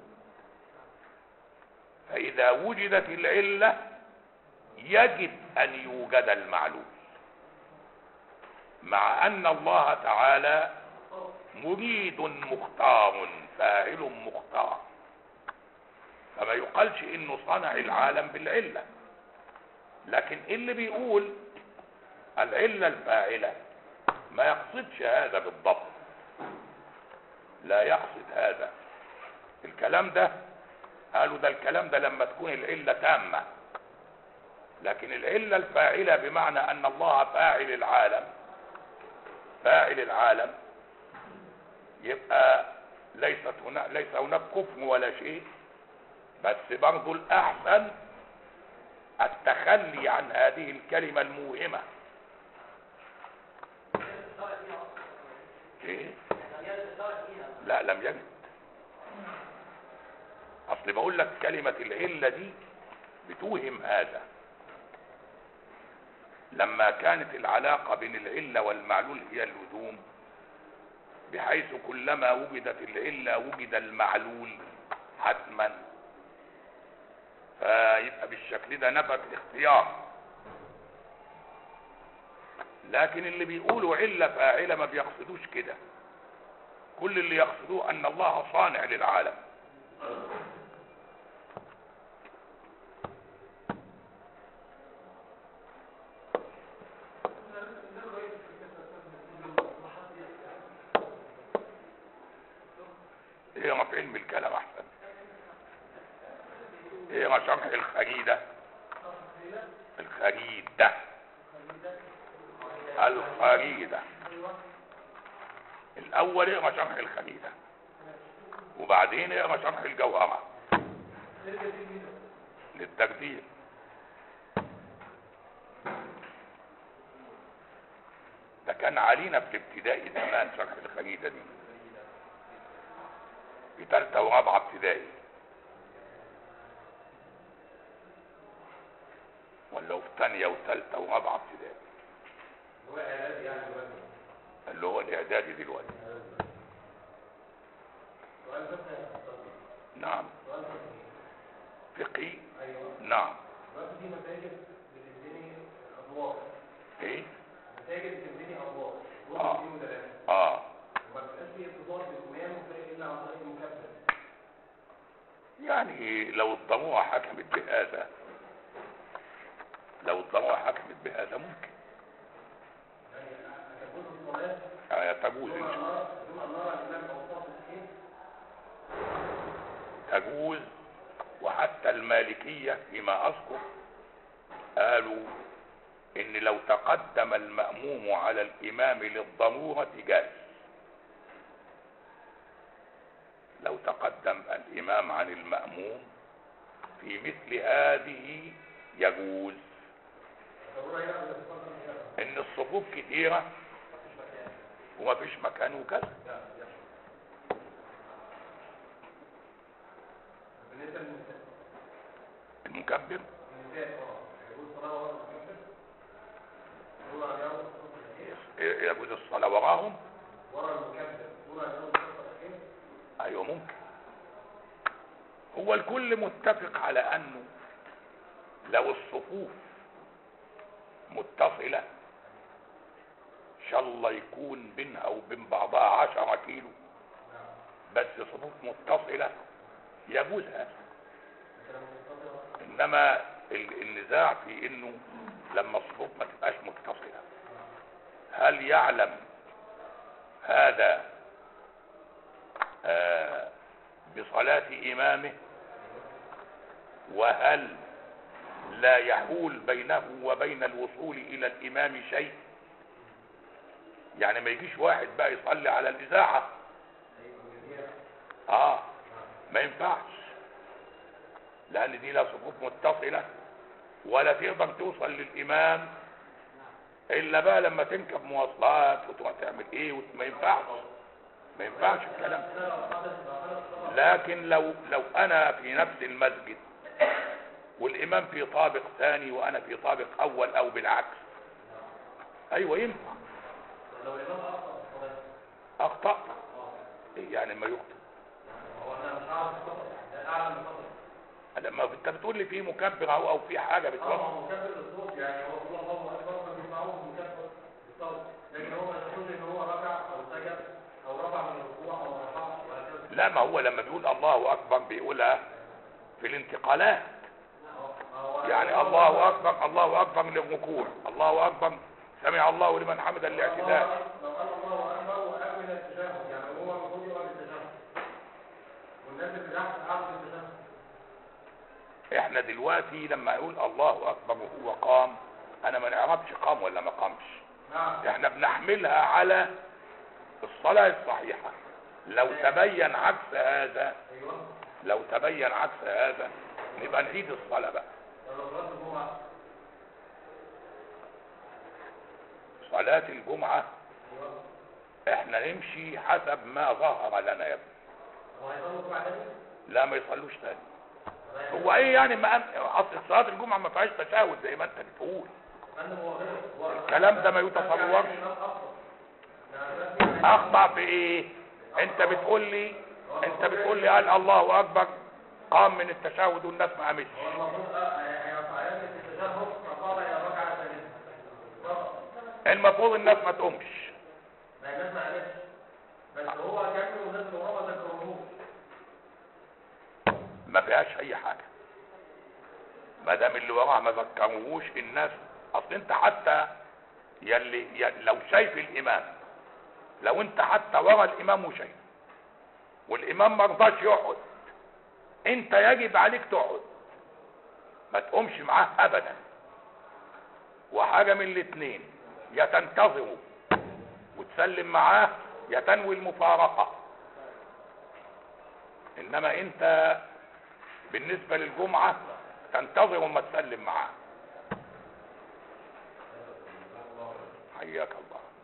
فاذا وجدت العلة يجب ان يوجد المعلول، مع ان الله تعالى مريد مختار فاعل مختار، فما يقالش انه صنع العالم بالعلة. لكن اللي بيقول العلة الفاعلة ما يقصدش هذا بالضبط، لا يقصد هذا. الكلام ده قالوا ده الكلام ده لما تكون العلة تامة، لكن العلة الفاعلة بمعنى ان الله فاعل العالم، فاعل العالم، يبقى ليست هنا ليس هناك كفر ولا شيء، بس برضو الاحسن التخلي عن هذه الكلمة الموهمة. ايه؟ لا لم يجد. اصل بقول لك كلمة العلة دي بتوهم هذا، لما كانت العلاقة بين العلة والمعلول هي اللزوم، بحيث كلما وجدت العلة وجد المعلول حتما، فيبقى بالشكل ده نفت الاختيار. لكن اللي بيقولوا علة فاعلة ما بيقصدوش كده، كل اللي يقصدوه ان الله صانع للعالم. ايه في علم الكلام احسن، ايه شرح الخريدة، الخريدة الخريدة الاول اقرا شرح الخريدة، وبعدين اقرا شرح الجوهرة للتقدير. ده كان علينا في الابتدائي زمان شرح الخريدة دي، في ثالثة ورابعة ابتدائي، ولا في ثانية وثالثة ورابعة ابتدائي،
هو اعدادي يعني دلوقتي،
اللي هو الاعدادي دلوقتي.
سؤال فقهي يا استاذ.
نعم
سؤال فقهي.
فقهي.
ايوه
نعم.
دلوقتي في مساجد بتبني ادوار.
ايه؟
مساجد بتبني ادوار،
اه
واثنين وثلاثة.
اه
وما بيبقاش في اتصال بالامام الا عن طريق المكبر.
يعني لو الضروره حكمت بهذا، لو الضروره حكمت بهذا ممكن
يعني تجوز الصلاة
يعني تجوز
دون
إن شاء الله.
دون ان نرى الامام او صاحب الحين.
تجوز. وحتى المالكية فيما أذكر قالوا إن لو تقدم المأموم على الإمام للضرورة جاز، لو تقدم الإمام عن المأموم في مثل هذه يجوز، إن الصفوف كثيرة وما فيش مكان وكذا. المكبر يجوز الصلاة وراهم. ايوه ممكن. هو الكل متفق على انه لو الصفوف متصلة ان شاء الله يكون بينها وبين بعضها عشرة كيلو، بس صفوف متصلة يجوز هذا. انما النزاع في انه لما الصفوف ما تبقاش متصلة، هل يعلم هذا آه بصلاة امامه، وهل لا يحول بينه وبين الوصول الى الامام شيء؟ يعني ما يجيش واحد بقى يصلي على الاذاعة، اه ما ينفعش، لان دي لا صفوف متصلة ولا تقدر توصل للامام الا بقى لما تنكب مواصلات وتروح تعمل ايه وت... ما ينفعش، ما ينفعش الكلام. لكن لو لو انا في نفس المسجد والامام في طابق ثاني وانا في طابق اول او بالعكس. ايوه ينفع.
لو الامام اخطا
اخطأ إيه يعني ما يخطئ؟
هو انا مش عارف خطا، ده اعلى من خطا.
لما انت بتقول لي في مكبر او او في حاجه
اه
بتوقف.
هو مكبر للصوت، يعني هو كل الله اكبر ما بيسمعوه مكبر بالصوت، لكن هو ما يقولش ان هو ركع او سجد او رفع من الركوع او رفع وهكذا.
لا ما هو لما بيقول الله اكبر بيقولها في الانتقالات، يعني الله اكبر الله اكبر للركوع، الله اكبر سمع الله لمن حمد الاعتدال.
لو قال الله اكبر وقبل التشهد، يعني هو المفروض يقبل التشهد والناس اللي تحت قبل التشهد.
احنا دلوقتي لما يقول الله اكبر وهو قام، انا ما نعرفش قام ولا ما قامش.
نعم.
احنا بنحملها على الصلاة الصحيحة. لو تبين عكس هذا
ايوه
لو تبين عكس هذا نبقى نعيد الصلاة بقى. صلاة الجمعة احنا نمشي حسب ما ظهر لنا يا ابني. لا ما يصلوش تاني. هو ايه يعني ما اصل صلاة الجمعة ما فيهاش تشهد زي ما انت بتقول. الكلام ده ما يتصورش. اخطأ في ايه؟ انت بتقول لي انت بتقول لي قال الله اكبر قام من التشهد والناس ما قامتش. المفروض الناس ما تقومش.
ما الناس ما قامتش بس هو كمل والناس اللي وراه ما ذكروهوش.
ما فيهاش اي حاجه ما دام اللي وراه ما ذكروهوش الناس. اصل انت حتى يلي, يلي لو شايف الامام، لو انت حتى ورا الامام وشايف والامام ما رضاش يقعد، انت يجب عليك تقعد ما تقومش معاه ابدا. وحاجه من الاثنين، يا تنتظره وتسلم معاه يا تنوي المفارقه. انما انت بالنسبه للجمعه تنتظر وما تسلم معاه. حياك الله.